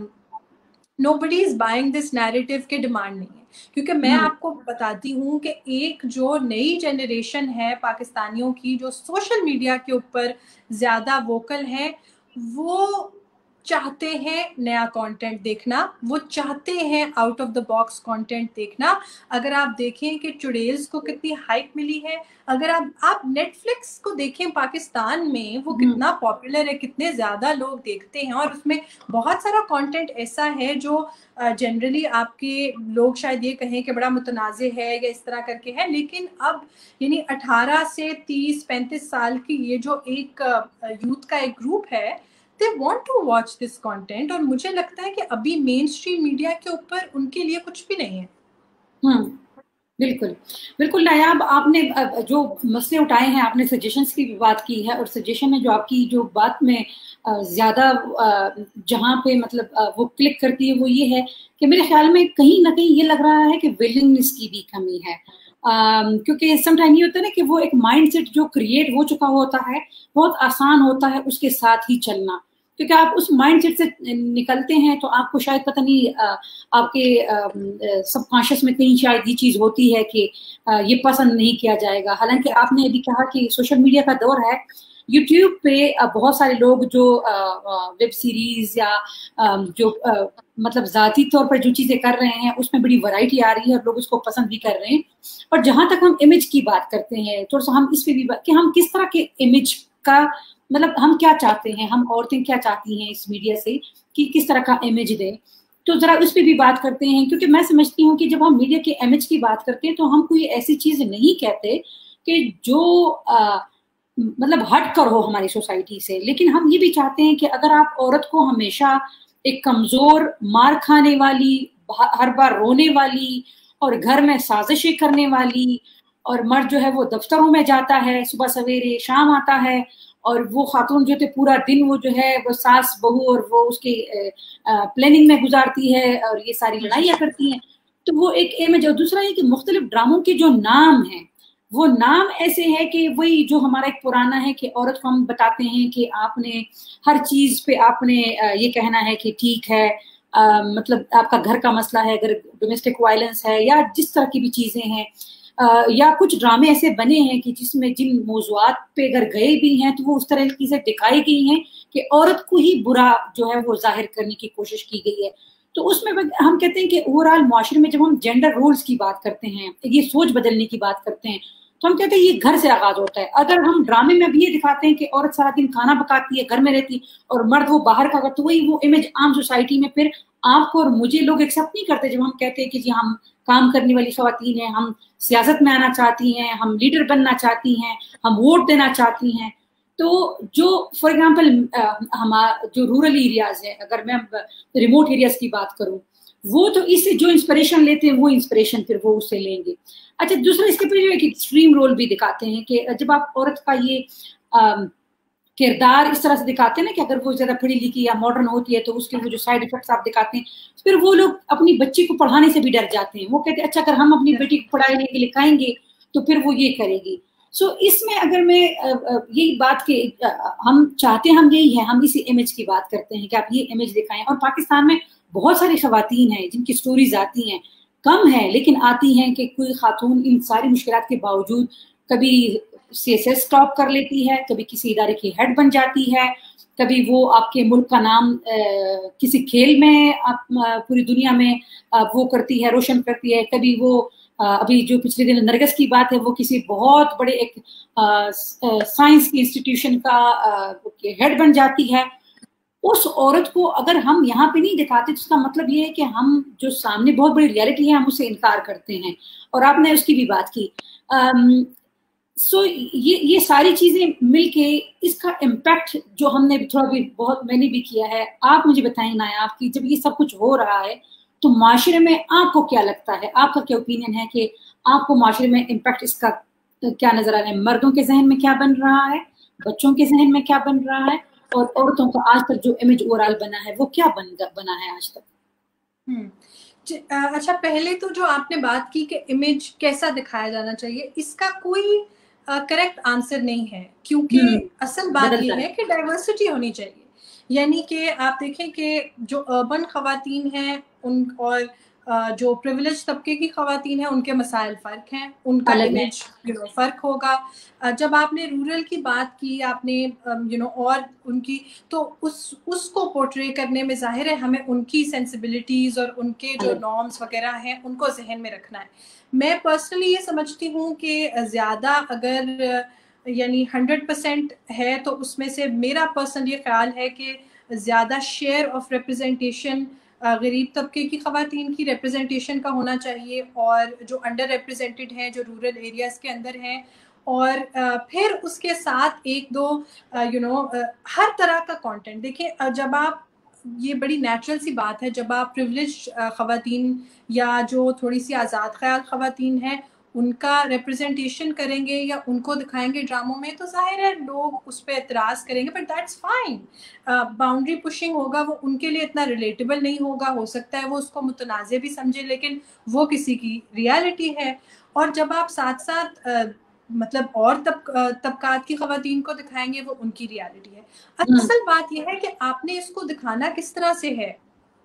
nobody is buying this narrative के डिमांड नहीं है, क्योंकि मैं आपको बताती हूँ कि एक जो नई जनरेशन है पाकिस्तानियों की जो सोशल मीडिया के ऊपर ज़्यादा वोकल है, वो चाहते हैं नया कंटेंट देखना, वो चाहते हैं out of the box content देखना. अगर आप देखें कि चुड़ैल्स को कितनी हाइप मिली है, अगर आप नेटफ्लिक्स को देखें पाकिस्तान में वो कितना पॉपुलर है, कितने ज़्यादा लोग देखते हैं, और उसमें बहुत सारा कंटेंट ऐसा है जो जनरली आपके लोग शायद ये कहें कि बड़ा मुतनाज़े है या इस तरह करके है, लेकिन अब यानी 18 से 30-35 साल की ये जो एक यूथ का एक ग्रुप है, they want to watch this content, और मुझे लगता है कि अभी मेन स्ट्रीम मीडिया के ऊपर उनके लिए कुछ भी नहीं है. बिल्कुल बिल्कुल नायाब, आपने जो मसले उठाए हैं, आपने सजेशंस की भी बात की है, और सजेशन में जो आपकी जो बात में ज़्यादा जहाँ पे मतलब वो क्लिक करती है वो ये है कि मेरे ख्याल में कहीं ना कहीं ये लग रहा है कि विलिंगनेस की भी कमी है. क्योंकि समटाइम ये होता है ना कि वो एक माइंडसेट जो क्रिएट हो चुका होता है, बहुत आसान होता है उसके साथ ही चलना, क्योंकि आप उस माइंडसेट से निकलते हैं तो आपको शायद पता नहीं आपके सबकॉन्शियस में कहीं शायद ये चीज़ होती है कि ये पसंद नहीं किया जाएगा. हालांकि आपने अभी कहा कि सोशल मीडिया का दौर है, यूट्यूब पे बहुत सारे लोग जो वेब सीरीज या जो मतलब ज़ाती तौर पर जो चीज़ें कर रहे हैं उसमें बड़ी वैरायटी आ रही है और लोग उसको पसंद भी कर रहे हैं. और जहाँ तक हम इमेज की बात करते हैं, थोड़ा सा हम इस पे भी कि हम किस तरह के इमेज का मतलब हम क्या चाहते हैं, हम औरतें क्या चाहती हैं इस मीडिया से कि किस तरह का इमेज दें, तो ज़रा उस पर भी बात करते हैं. क्योंकि मैं समझती हूँ कि जब हम मीडिया के इमेज की बात करते हैं तो हम कोई ऐसी चीज़ नहीं कहते कि जो मतलब हट कर हो हमारी सोसाइटी से, लेकिन हम ये भी चाहते हैं कि अगर आप औरत को हमेशा एक कमज़ोर, मार खाने वाली, हर बार रोने वाली और घर में साजिशें करने वाली, और मर्द जो है वो दफ्तरों में जाता है, सुबह सवेरे शाम आता है, और वो खातून जो थे पूरा दिन वो जो है वो सास बहू और वो उसके प्लानिंग में गुजारती है और ये सारी लड़ाइयाँ करती हैं, तो वो एक इमेज. और दूसरा ये कि मुख्तलिफ ड्रामों के जो नाम हैं वो नाम ऐसे है कि वही जो हमारा एक पुराना है कि औरत को हम बताते हैं कि आपने हर चीज पे आपने ये कहना है कि ठीक है, मतलब आपका घर का मसला है, अगर डोमेस्टिक वायलेंस है या जिस तरह की भी चीजें हैं, या कुछ ड्रामे ऐसे बने हैं कि जिसमें जिन मौज़ूआत पे अगर गए भी हैं तो वो उस तरह की चीजें दिखाई गई हैं कि औरत को ही बुरा जो है वो जाहिर करने की कोशिश की गई है. तो उसमें हम कहते हैं कि ओवरऑल माशरे में जब हम जेंडर रोल्स की बात करते हैं, ये सोच बदलने की बात करते हैं, तो हम कहते हैं ये घर से आगाज होता है. अगर हम ड्रामे में भी ये दिखाते हैं कि औरत सारा दिन खाना पकाती है, घर में रहती है, और मर्द वो बाहर का, तो वही वो इमेज आम सोसाइटी में फिर आपको और मुझे लोग एक्सेप्ट नहीं करते. जब हम कहते हैं कि जी हम काम करने वाली खवातीन हैं, हम सियासत में आना चाहती हैं, हम लीडर बनना चाहती हैं, हम वोट देना चाहती हैं, तो जो फॉर एग्जाम्पल हमारा जो रूरल एरियाज है, अगर मैं रिमोट एरियाज की बात करूं, वो तो इससे जो इंस्पिरेशन लेते हैं वो इंस्पिरेशन फिर वो उससे लेंगे. अच्छा, दूसरा इसके पे जो एक एक्सट्रीम रोल भी दिखाते हैं कि जब आप औरत का ये किरदार इस तरह से दिखाते हैं ना कि अगर वो ज्यादा पढ़ी लिखी या मॉडर्न होती है तो उसके वो जो साइड इफेक्ट्स आप दिखाते हैं, फिर वो लोग अपनी बच्ची को पढ़ाने से भी डर जाते हैं. वो कहते हैं अच्छा अगर हम अपनी बेटी को पढ़ाने के लिए लिखाएंगे तो फिर वो ये करेगी. सो इसमें अगर मैं यही बात के हम चाहते हम यही है, हम इसी इमेज की बात करते हैं कि आप ये इमेज दिखाएं. और पाकिस्तान में बहुत सारी खवातीन हैं जिनकी स्टोरीज आती हैं, कम है लेकिन आती हैं, कि कोई खातून इन सारी मुश्किलात के बावजूद कभी CSS टॉप कर लेती है, कभी किसी इदारे की हेड बन जाती है, कभी वो आपके मुल्क का नाम किसी खेल में पूरी दुनिया में वो करती है, रोशन करती है, कभी वो अभी जो पिछले दिन नरगिस की बात है वो किसी बहुत बड़े एक साइंस की इंस्टीट्यूशन का हेड बन जाती है. उस औरत को अगर हम यहाँ पे नहीं दिखाते तो उसका मतलब ये है कि हम जो सामने बहुत बड़ी रियलिटी है हम उससे इनकार करते हैं, और आपने उसकी भी बात की। सो ये सारी चीजें मिलके इसका इम्पैक्ट जो हमने थोड़ा भी बहुत मैंने भी किया है, आप मुझे बताएं नायाब कि जब ये सब कुछ हो रहा है तो माशरे में आपको क्या लगता है, आपका क्या ओपिनियन है कि आपको माशरे में इम्पैक्ट इसका क्या नजर आ रहा है? मर्दों के जहन में क्या बन रहा है, बच्चों के जहन में क्या बन रहा है, और औरतों का आज तक जो इमेज ओवरऑल बना है वो क्या बना है आज तक? अच्छा, पहले तो जो आपने बात की कि इमेज कैसा दिखाया जाना चाहिए, इसका कोई करेक्ट आंसर नहीं है, क्योंकि असल बात ये है कि डाइवर्सिटी होनी चाहिए। यानी कि आप देखें कि जो अर्बन खवातीन हैं उन और जो प्रिविलेज तबके की खवातीन हैं उनके मसाइल फ़र्क हैं, उनका इमेज फ़र्क होगा। जब आपने रूरल की बात की आपने और उनकी, तो उसको पोर्ट्रे करने में ज़ाहिर है हमें उनकी सेंसिबिलिटीज़ और उनके जो नॉर्म्स वगैरह हैं उनको जहन में रखना है। मैं पर्सनली ये समझती हूँ कि ज़्यादा अगर यानी 100% है तो उसमें से मेरा पर्सनल ये ख्याल है कि ज़्यादा शेयर ऑफ रिप्रेजेंटेशन गरीब तबके की ख़वातीन की रिप्रेजेंटेशन का होना चाहिए, और जो अंडर रिप्रेजेंटेड हैं जो रूरल एरियाज़ के अंदर हैं, और फिर उसके साथ एक दो हर तरह का कंटेंट। देखिए, जब आप, ये बड़ी नेचुरल सी बात है, जब आप प्रिविलेज ख़वातीन या जो थोड़ी सी आज़ाद ख्याल ख़वातीन हैं उनका रिप्रेजेंटेशन करेंगे या उनको दिखाएंगे ड्रामों में, तो जाहिर है लोग उस पर एतराज़ करेंगे, but that's fine. Boundary pushing होगा, वो उनके लिए इतना रिलेटेबल नहीं होगा, हो सकता है वो उसको मुतनाज़े भी समझे, लेकिन वो किसी की रियलिटी है। और जब आप साथ साथ मतलब और तबकात की ख़वातीन को दिखाएंगे, वो उनकी रियलिटी है। असल बात यह है कि आपने इसको दिखाना किस तरह से है।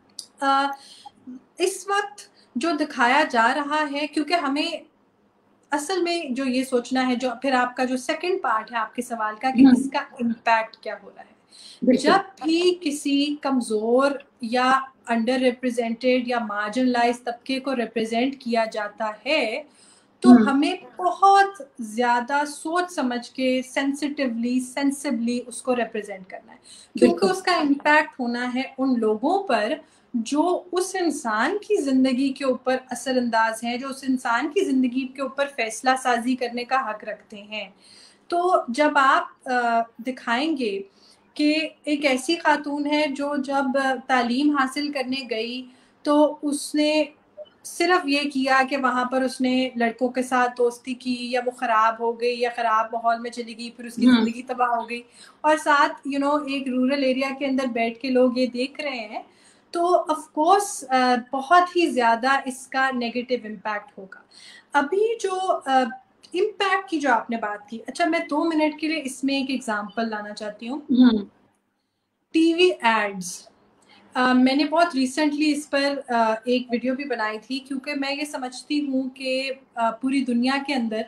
इस वक्त जो दिखाया जा रहा है, क्योंकि हमें असल में जो ये सोचना है, जो फिर आपका जो सेकंड पार्ट है आपके सवाल का कि इसका इम्पैक्ट क्या हो रहा है। जब भी किसी कमज़ोर या अंडर रिप्रेजेंटेड या मार्जिनलाइज तबके को रिप्रेजेंट किया जाता है तो हमें बहुत ज़्यादा सोच समझ के सेंसिबली उसको रिप्रेजेंट करना है, क्योंकि उसका इम्पैक्ट होना है उन लोगों पर जो उस इंसान की ज़िंदगी के ऊपर असरअंदाज हैं, जो उस इंसान की ज़िंदगी के ऊपर फैसला साजी करने का हक रखते हैं। तो जब आप दिखाएंगे कि एक ऐसी खातून है जो जब तालीम हासिल करने गई तो उसने सिर्फ ये किया कि वहाँ पर उसने लड़कों के साथ दोस्ती की, या वो ख़राब हो गई या ख़राब माहौल में चली गई, फिर उसकी ज़िंदगी तबाह हो गई, और साथ एक रूरल एरिया के अंदर बैठ के लोग ये देख रहे हैं, तो ऑफ कोर्स बहुत ही ज़्यादा इसका नेगेटिव इम्पैक्ट होगा। अभी जो इम्पैक्ट की जो आपने बात की, अच्छा मैं 2 मिनट के लिए इसमें एक एग्जांपल लाना चाहती हूँ। टीवी एड्स, मैंने बहुत रिसेंटली इस पर एक वीडियो भी बनाई थी, क्योंकि मैं ये समझती हूँ कि पूरी दुनिया के अंदर,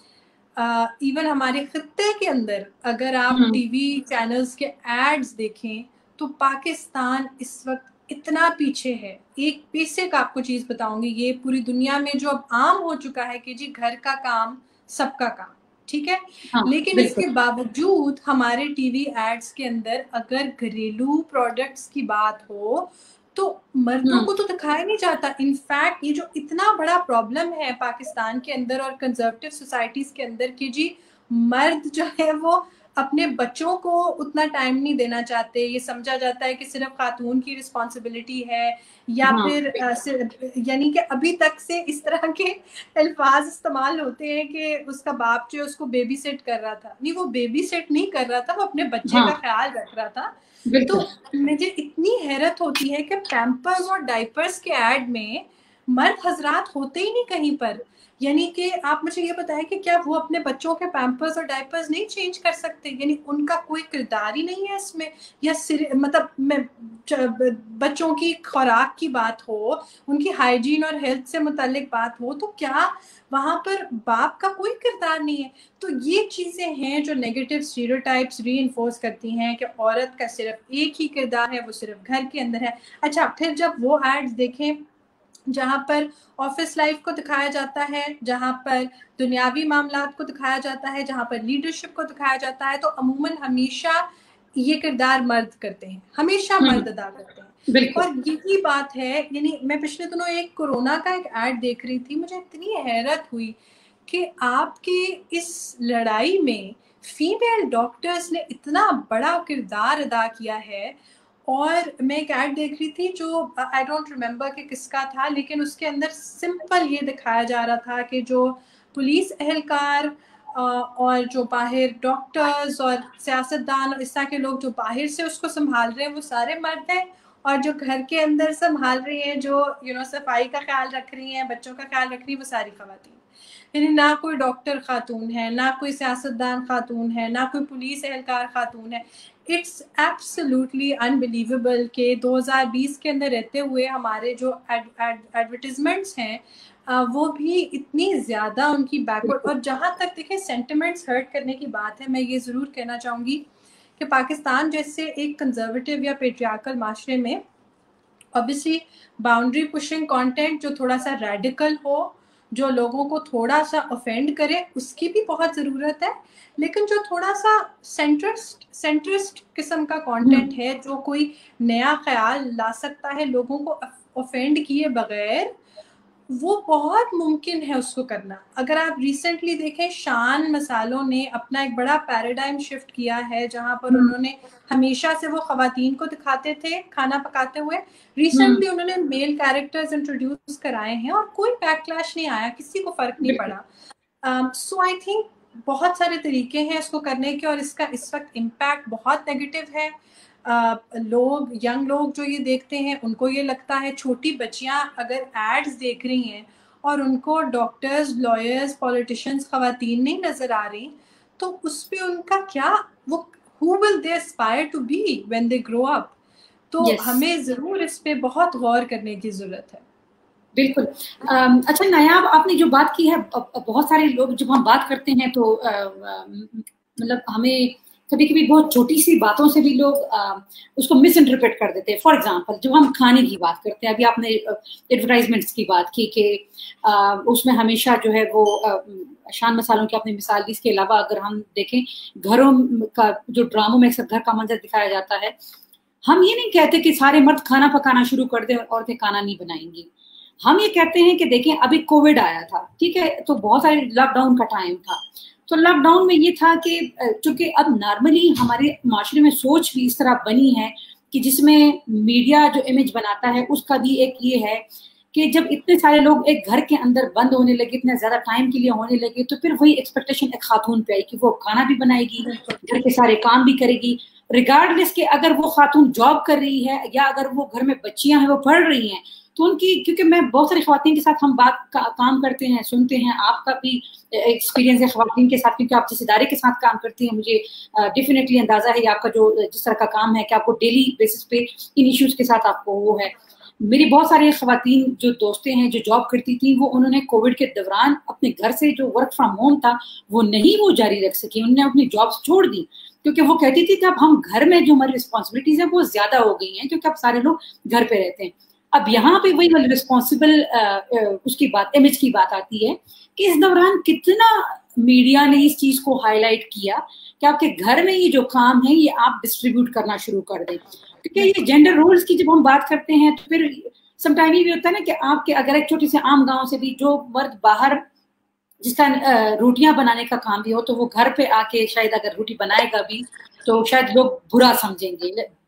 इवन हमारे खित्ते के अंदर, अगर आप टीवी चैनल्स के एड्स देखें तो पाकिस्तान इस वक्त इतना पीछे है। एक बेसिक आपको चीज़ बताऊंगी, ये पूरी दुनिया में जो अब आम हो चुका है कि जी घर का काम सबका काम, ठीक है, लेकिन इसके बावजूद हमारे टीवी एड्स के अंदर अगर घरेलू प्रोडक्ट्स की बात हो तो मर्दों को तो दिखाया नहीं जाता। इनफैक्ट ये जो इतना बड़ा प्रॉब्लम है पाकिस्तान के अंदर और कंजर्वेटिव सोसाइटीज के अंदर कि जी मर्द जो है वो अपने बच्चों को उतना टाइम नहीं देना चाहते, ये समझा जाता है कि सिर्फ खातून की रिस्पॉन्सिबिलिटी है, या फिर यानी कि अभी तक से इस तरह के अल्फाज इस्तेमाल होते हैं कि उसका बाप जो उसको बेबी सेट कर रहा था। नहीं, वो बेबी सेट नहीं कर रहा था, वो अपने बच्चे का ख्याल रख रहा था। तो मुझे इतनी हैरत होती है कि पैम्पर्स और डाइपर्स के ऐड में मर्द हजरात होते ही नहीं कहीं पर। यानी कि आप मुझे ये बताएं कि क्या वो अपने बच्चों के पैम्पर्स और डाइपर्स नहीं चेंज कर सकते? यानी उनका कोई किरदार ही नहीं है इसमें, या मतलब मैं बच्चों की खुराक की बात हो, उनकी हाइजीन और हेल्थ से मुतालिक बात हो, तो क्या वहां पर बाप का कोई किरदार नहीं है? तो ये चीजें हैं जो नेगेटिव स्टीरियोटाइप्स रीइंफोर्स करती हैं कि औरत का सिर्फ एक ही किरदार है, वो सिर्फ घर के अंदर है। अच्छा, फिर जब वो एड्स देखें जहाँ पर ऑफिस लाइफ को दिखाया जाता है, जहाँ पर दुनियावी मामलात को दिखाया जाता है, जहाँ पर लीडरशिप को दिखाया जाता है, तो अमूमन हमेशा یہ کردار مرد کرتے ہیں، ہمیشہ مرد ادا کرتے ہیں. اور یہی بات ہے، یعنی میں پچھلے دنوں ایک کورونا کا ایک ایڈ دیکھ رہی تھی، مجھے اتنی حیرت ہوئی کہ آپ کی اس لڑائی میں فیمیل ڈاکٹرز نے اتنا بڑا کردار ادا کیا ہے. اور میں ایک ایڈ دیکھ رہی تھی جو آئی ڈونٹ ریمبر کہ کس کا تھا، لیکن اس کے اندر سمپل یہ دکھایا جا رہا تھا کہ جو پولیس اہلکار اور جو باہر ڈاکٹرز اور سیاستدان اور اس طرح کے لوگ جو باہر سے اس کو سنبھال رہے ہیں وہ سارے مرد ہیں، اور جو گھر کے اندر سنبھال رہی ہیں، جو صفائی کا خیال رکھ رہی ہیں، بچوں کا خیال رکھ رہی ہیں، وہ ساری خواتین. یعنی نہ کوئی ڈاکٹر خاتون ہے، نہ کوئی سیاستدان خاتون ہے، نہ کوئی پولیس اہلکار خاتون ہے. اٹس ایبسلیوٹلی انبلیویبل کہ 2020 کے اندر رہتے ہوئے ہمارے جو ایڈورٹیزمنٹس ہیں وہ بھی اتنی زیادہ ان کی بیکورڈ. اور جہاں تک دیکھیں سینٹیمنٹس ہرٹ کرنے کی بات ہے، میں یہ ضرور کہنا چاہوں گی کہ پاکستان جیسے ایک کنزرویٹو یا پیٹریارکل معاشرے میں obviously باؤنڈری پشنگ کانٹینٹ جو تھوڑا سا ریڈیکل ہو، جو لوگوں کو تھوڑا سا افینڈ کرے، اس کی بھی بہت ضرورت ہے. لیکن جو تھوڑا سا سینٹرسٹ قسم کا کانٹینٹ ہے، جو کوئی نیا خیال لا سکتا ہے لوگوں کو افینڈ کیے بغیر، وہ بہت ممکن ہے اس کو کرنا. اگر آپ ریسنٹلی دیکھیں، شان مسالوں نے اپنا ایک بڑا پیراڈائم شفٹ کیا ہے، جہاں پر انہوں نے ہمیشہ سے وہ خواتین کو دکھاتے تھے کھانا پکاتے ہوئے، ریسنٹلی انہوں نے میل کیریکٹرز انٹروڈیوس کرائے ہیں اور کوئی بیک کلیش نہیں آیا، کسی کو فرق نہیں پڑا. سو آئی تھنک بہت سارے طریقے ہیں اس کو کرنے کے، اور اس کا اس وقت امپیکٹ بہت نیگیٹو ہے. ینگ لوگ جو یہ دیکھتے ہیں ان کو یہ لگتا ہے، چھوٹی بچیاں اگر ایڈز دیکھ رہی ہیں اور ان کو ڈاکٹرز، لائرز، پولیٹیشنز خواتین نہیں نظر آ رہی، تو اس پہ ان کا کیا، وہ who will they aspire to be when they grow up؟ تو ہمیں ضرور اس پہ بہت غور کرنے کی ضرورت ہے. بالکل. اچھا نایاب، آپ نے جو بات کی ہے، بہت سارے لوگ جب ہم بات کرتے ہیں تو مطلب ہمیں کبھی کبھی بہت چھوٹی سی باتوں سے بھی لوگ اس کو مس انٹرپریٹ کر دیتے ہیں. فار ایگزامپل جب ہم کھانے کی بات کرتے ہیں، ابھی آپ نے ایڈورٹائزمنٹس کی بات کی کہ اس میں ہمیشہ جو ہے وہ شان مسالوں کی آپ نے مثال دی. اس کے علاوہ اگر ہم دیکھیں گھروں کا جو ڈراموں میں اکثر گھر کا منظر دکھایا جاتا ہے، ہم یہ نہیں کہتے کہ سارے مرد کھانا پکانا شروع کر دیں اور عورتیں کھانا نہیں بنائیں گی. ہم یہ کہتے ہیں کہ دیکھیں ابھی کووڈ آیا تھا، ٹھیک ہے، تو بہت سارے لاک ڈاؤن کا ٹائم تھا. تو لاک ڈاؤن میں یہ تھا کہ چونکہ اب نارملی ہمارے معاشرے میں سوچ بھی اس طرح بنی ہے کہ جس میں میڈیا جو امیج بناتا ہے اس کا بھی ایک یہ ہے کہ جب اتنے سارے لوگ ایک گھر کے اندر بند ہونے لگے، اتنے زیادہ ٹائم کے لیے ہونے لگے، تو پھر وہی ایکسپیکٹیشن ایک خاتون پہ آئی کہ وہ کھانا بھی بنائے گی، گھر کے سارے کام بھی کرے گی، ریگارڈلیس کہ اگر وہ خاتون جاب کر رہی ہے یا اگر وہ گھر میں بچیاں ہیں وہ پڑھ رہی ہیں. تو ان کی، کیونکہ میں بہت ساری خواتین کے ساتھ ہم کام کرتے ہیں، سنتے ہیں، آپ کا بھی ایکسپیرینس ہے خواتین کے ساتھ، کیونکہ آپ جس ادارے کے ساتھ کام کرتی ہیں، مجھے ڈیفینیٹلی اندازہ ہے آپ کا جو جس طرح کا کام ہے کہ آپ کو ڈیلی بیسس پہ ان ایشوز کے ساتھ آپ کو وہ ہے. میری بہت ساری خواتین جو دوستیں ہیں جو جاب کرتی تھیں، وہ انہوں نے کووڈ کے دوران اپنے گھر سے جو ورک فرام ہوم تھا وہ نہیں وہ جاری رکھ سکی، انہوں نے اپنی جابس چھوڑ دی، کیونکہ وہ کہتی تھی کہ اب ہم گھر میں جو ہماری رسپانسبلٹیز ہیں وہ زیادہ ہو گئی ہیں، کیونکہ اب سارے لوگ گھر پہ رہتے ہیں. اب یہاں پہ وہی والی رسپانسبل اس کی بات، امیج کی بات آتی ہے کہ اس دوران کتنا میڈیا نے اس چیز کو ہائی لائٹ کیا کہ آپ کے گھر میں یہ جو کام ہے یہ آپ ڈسٹریبیوٹ کرنا شروع کر دیں. کیونکہ یہ جینڈر رولز کی جب ہم بات کرتے ہیں تو پھر سم ٹائم یہ بھی ہوتا ہے نا کہ آپ کے اگر ایک چھوٹی سے عام گاؤں سے بھی جو مرد باہر جس کا روٹیاں بنانے کا کام بھی ہو، تو وہ گھر پہ آ کے شاید اگر روٹی بنائے گا بھی تو شاید لوگ برا سمجھیں گے.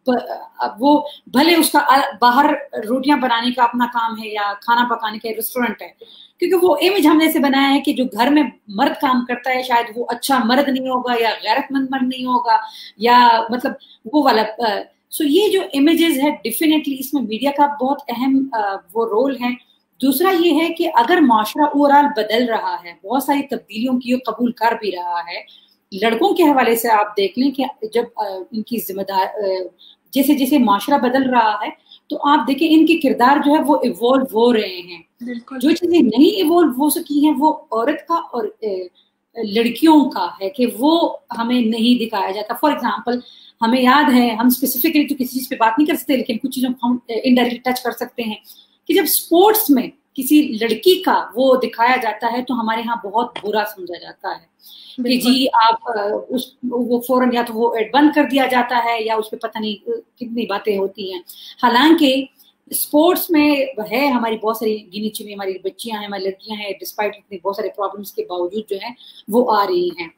وہ بھلے اس کا باہر روٹیاں بنانے کا اپنا کام ہے یا کھانا پکانے کا ریسٹورینٹ ہے، کیونکہ وہ امیج ہم نے سے بنایا ہے کہ جو گھر میں مرد کام کرتا ہے شاید وہ اچھا مرد نہیں ہوگا یا غیرت مند مرد نہیں ہوگا، یا مطلب وہ والا. سو یہ جو امیجز ہے ڈیفینیٹلی اس میں میڈیا کا بہت اہم وہ رول ہے. دوسرا یہ ہے کہ اگر معاشرہ اوورآل بدل رہا ہے، بہت ساری تبدیلیوں کی قبول کر بھی رہا ہے، لڑکوں کے حوالے سے آپ دیکھ لیں کہ جب ان کی ذمہ دار جیسے جیسے معاشرہ بدل رہا ہے تو آپ دیکھیں ان کے کردار جو ہے وہ ایوالو ہو رہے ہیں. جو چیزیں نہیں ایوالو ہو سکی ہیں وہ عورت کا اور لڑکیوں کا ہے کہ وہ ہمیں نہیں دکھایا جاتا. فار ایگزامپل ہمیں یاد ہے، ہم اسپیسیفکلی تو کسی چیز پہ بات نہیں کر سکتے لیکن کچھ چیزوں کو ہم انڈائریکٹلی ٹچ کر سکتے ہیں کہ جب اسپورٹس میں کسی لڑکی کا وہ دکھایا جاتا ہے تو ہمارے ہاں بہت برا سمجھا جاتا ہے کہ جی آپ وہ فوراً یا تو وہ ایڈ بند کر دیا جاتا ہے یا اس پہ پتہ نہیں کتنی باتیں ہوتی ہیں. حالانکہ اسپورٹس میں ہے ہماری بہت ساری گنی چنی ہماری بچیاں ہیں, ہماری لڑکیاں ہیں, ڈسپائٹ اتنے بہت سارے پرابلمس کے باوجود جو ہے وہ آ رہی ہیں.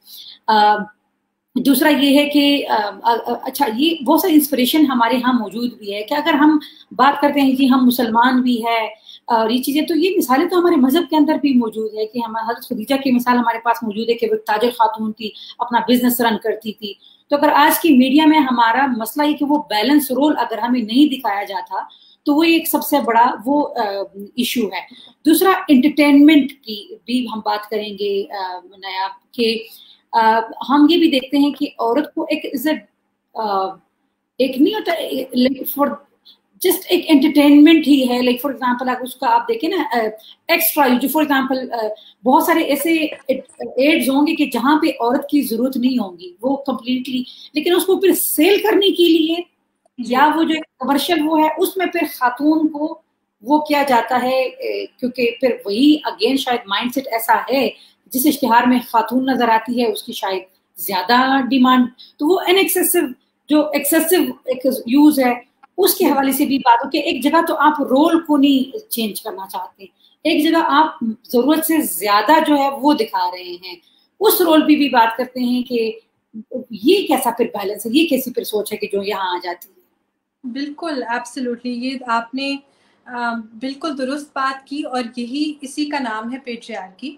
دوسرا یہ ہے کہ اچھا یہ بہت ساری انسپریشن ہمارے ہاں موجود بھی ہے کہ اگر ہم بات کرتے ہیں جی ہم مسلمان بھی ہے اور یہ چیزیں, تو یہ مثالیں تو ہمارے مذہب کے اندر بھی موجود ہے کہ ہمارے حضرت خدیجہ کی مثال ہمارے پاس موجود ہے کہ وہ تاجر خاتون تھی, اپنا بزنس رن کرتی تھی. تو اگر آج کی میڈیا میں ہمارا مسئلہ یہ کہ وہ بیلنس رول اگر ہمیں نہیں دکھایا جاتا تو وہ ایک سب سے بڑا وہ ایشو ہے. دوسرا انٹرٹینمنٹ کی بھی ہم بات کریں گے نیا, کہ ہم یہ بھی دیکھتے ہیں کہ عورت کو ایک عزت ایک نہیں ہوتا فار جسٹ ایک انٹرٹینمنٹ ہی ہے. لائک فار ایگزامپل اگر اس کا آپ دیکھیں نا ایکسٹرا جو فار ایگزامپل بہت سارے ایسے ایڈز ہوں گے کہ جہاں پہ عورت کی ضرورت نہیں ہوگی وہ کمپلیٹلی, لیکن اس کو پھر سیل کرنے کے لیے یا وہ جو کمرشل وہ ہے اس میں پھر خاتون کو وہ کیا جاتا ہے, کیونکہ پھر وہی اگین شاید مائنڈ سیٹ ایسا ہے جس اشتہار میں خاتون نظر آتی ہے اس کی شاید زیادہ ڈیمانڈ, تو وہ ان ایکسیسو جو ایکسیسو یوز ہے اس کے حوالے سے بھی بات ہو کہ ایک جگہ تو آپ رول کو نہیں چینج کرنا چاہتے, ایک جگہ آپ ضرورت سے زیادہ جو ہے وہ دکھا رہے ہیں, اس رول پہ بھی بات کرتے ہیں کہ یہ کیسا پھر بیلنس ہے, یہ کیسی پھر سوچ ہے کہ جو یہاں آ جاتی ہے. بالکل ایبسلیوٹلی, یہ آپ نے بالکل درست بات کی, اور یہی اسی کا نام ہے پیٹریارکی.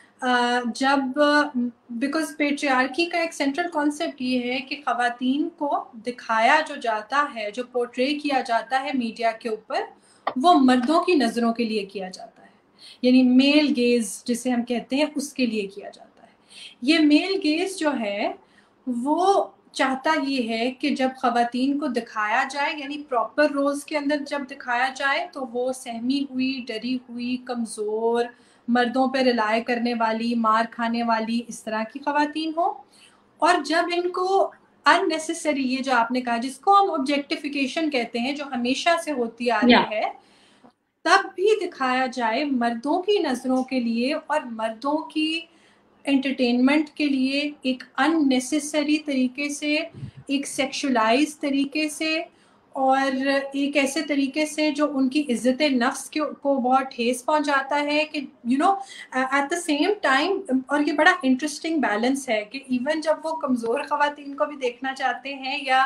جب بیکاز پیٹریارکی کا ایک سینٹرل کانسیپٹ یہ ہے کہ خواتین کو دکھایا جو جاتا ہے, جو پورٹرے کیا جاتا ہے میڈیا کے اوپر, وہ مردوں کی نظروں کے لیے کیا جاتا ہے, یعنی میل گیز جسے ہم کہتے ہیں اس کے لیے کیا جاتا ہے. یہ میل گیز جو ہے وہ چاہتا یہ ہے کہ جب خواتین کو دکھایا جائے, یعنی پراپر رولز کے اندر جب دکھایا جائے, تو وہ سہمی ہوئی, ڈری ہوئی, کمزور, مردوں پہ ریلائے کرنے والی, مار کھانے والی, اس طرح کی خواتین ہوں. اور جب ان کو ان نیسیسری, یہ جو آپ نے کہا جس کو ہم آبجیکٹیفیکیشن کہتے ہیں جو ہمیشہ سے ہوتی آ رہی ہے, تب بھی دکھایا جائے مردوں کی نظروں کے لیے اور مردوں کی انٹرٹینمنٹ کے لیے, ایک ان نیسیسری طریقے سے, ایک سیکشولائز طریقے سے, اور ایک ایسے طریقے سے جو ان کی عزت نفس کو بہت ٹھیس پہنچاتا ہے کہ ایٹ دا سیم ٹائم. اور یہ بڑا انٹرسٹنگ بیلنس ہے کہ ایون جب وہ کمزور خواتین کو بھی دیکھنا چاہتے ہیں یا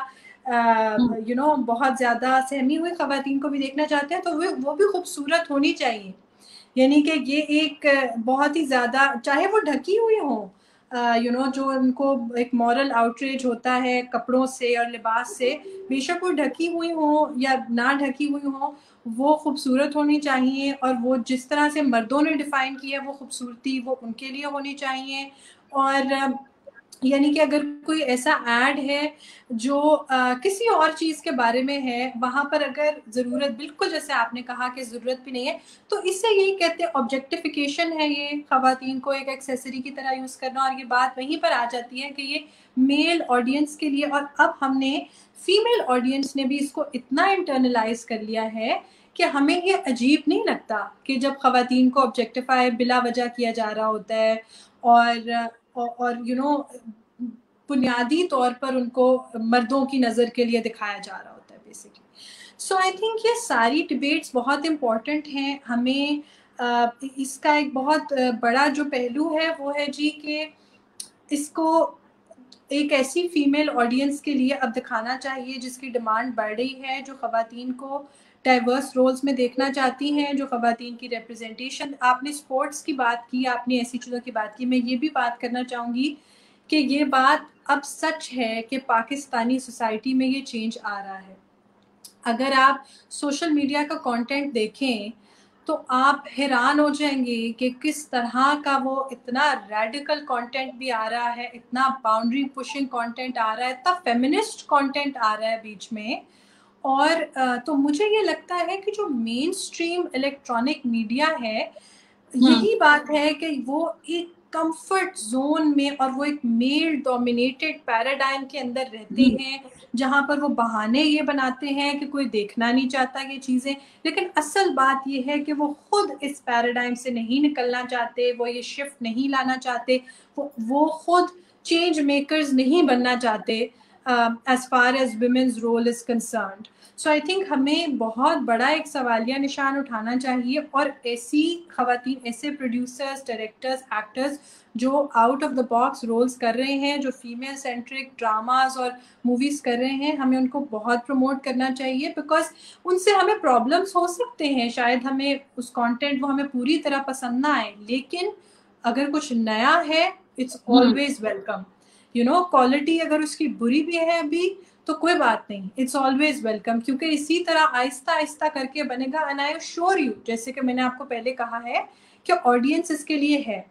بہت زیادہ سہمی ہوئی خواتین کو بھی دیکھنا چاہتے ہیں, تو وہ بھی خوبصورت ہونی چاہیے. یعنی کہ یہ ایک بہت ہی زیادہ, چاہے وہ ڈھکی ہوئی ہوں, جو ان کو ایک مورل آؤٹریج ہوتا ہے کپڑوں سے اور لباس سے, بے شک وہ ڈھکی ہوئی ہوں یا نہ ڈھکی ہوئی ہوں, وہ خوبصورت ہونی چاہیے. اور وہ جس طرح سے مردوں نے ڈیفائن کی ہے وہ خوبصورتی, وہ ان کے لیے ہونی چاہیے. اور یعنی کہ اگر کوئی ایسا ایڈ ہے جو کسی اور چیز کے بارے میں ہے, وہاں پر اگر ضرورت, بالکل جیسے آپ نے کہا کہ ضرورت بھی نہیں ہے, تو اس سے یہی کہتے ہیں آبجیکٹیفیکیشن ہے, یہ خواتین کو ایک ایکسیسری کی طرح یوز کرنا. اور یہ بات وہیں پر آ جاتی ہے کہ یہ میل آڈینس کے لیے, اور اب ہم نے فیمیل آڈینس نے بھی اس کو اتنا انٹرنلائز کر لیا ہے کہ ہمیں یہ عجیب نہیں لگتا کہ جب خواتین کو آبجیکٹیفائی بلا وجہ کیا جا رہا ہوتا ہے, اور بنیادی طور پر ان کو مردوں کی نظر کے لیے دکھایا جا رہا ہوتا ہے بیسکلی. سو آئی تھنک یہ ساری ڈبیٹس بہت امپورٹنٹ ہیں. ہمیں اس کا ایک بہت بڑا جو پہلو ہے وہ ہے جی کہ اس کو ایک ایسی فیمیل آڈینس کے لیے اب دکھانا چاہیے جس کی ڈیمانڈ بڑھ رہی ہے, جو خواتین کو ڈائیورس رولز میں دیکھنا چاہتی ہیں, جو خواتین کی ریپرزنٹیشن. آپ نے اسپورٹس کی بات کی, آپ نے ایسی چیزوں کی بات کی, میں یہ بھی بات کرنا چاہوں گی کہ یہ بات اب سچ ہے کہ پاکستانی سوسائٹی میں یہ چینج آ رہا ہے. اگر آپ سوشل میڈیا کا کانٹینٹ دیکھیں تو آپ حیران ہو جائیں گے کہ کس طرح کا وہ اتنا ریڈیکل کانٹینٹ بھی آ رہا ہے, اتنا باؤنڈری پشنگ کانٹینٹ آ رہا ہے, اتنا فیمنسٹ کانٹینٹ آ رہا ہے بیچ میں. اور تو مجھے یہ لگتا ہے کہ جو مین اسٹریم الیکٹرانک میڈیا ہے, یہی بات ہے کہ وہ ایک کمفرٹ زون میں اور وہ ایک میل ڈومینیٹڈ پیراڈائم کے اندر رہتے ہیں, جہاں پر وہ بہانے یہ بناتے ہیں کہ کوئی دیکھنا نہیں چاہتا یہ چیزیں، لیکن اصل بات یہ ہے کہ وہ خود اس پیراڈائم سے نہیں نکلنا چاہتے، وہ یہ شفٹ نہیں لانا چاہتے، وہ خود چینج میکرز نہیں بننا چاہتے as far as women's role is concerned. So I think ہمیں بہت بڑا ایک سوالیہ نشان اٹھانا چاہیے، اور ایسی خواتین، ایسے پروڈیوسرز، ڈائریکٹرز، ایکٹرز جو out of the box roles کر رہے ہیں، جو فیمیل سینٹرک ڈراماز اور موویز کر رہے ہیں، ہمیں ان کو بہت پروموٹ کرنا چاہیے، بیکاز ان سے ہمیں پرابلمس ہو سکتے ہیں، شاید ہمیں اس کانٹینٹ وہ ہمیں پوری طرح پسند نہ آئے، لیکن اگر کچھ نیا ہے اٹس آلویز ویلکم. کوالٹی اگر اس کی بری بھی ہے ابھی تو کوئی بات نہیں، اٹس آلویز ویلکم، کیونکہ اسی طرح آہستہ آہستہ کر کے بنے گا. اینڈ آئی ایشور یو، جیسے کہ میں نے آپ کو پہلے کہا ہے کہ آڈینس اس کے لیے ہے.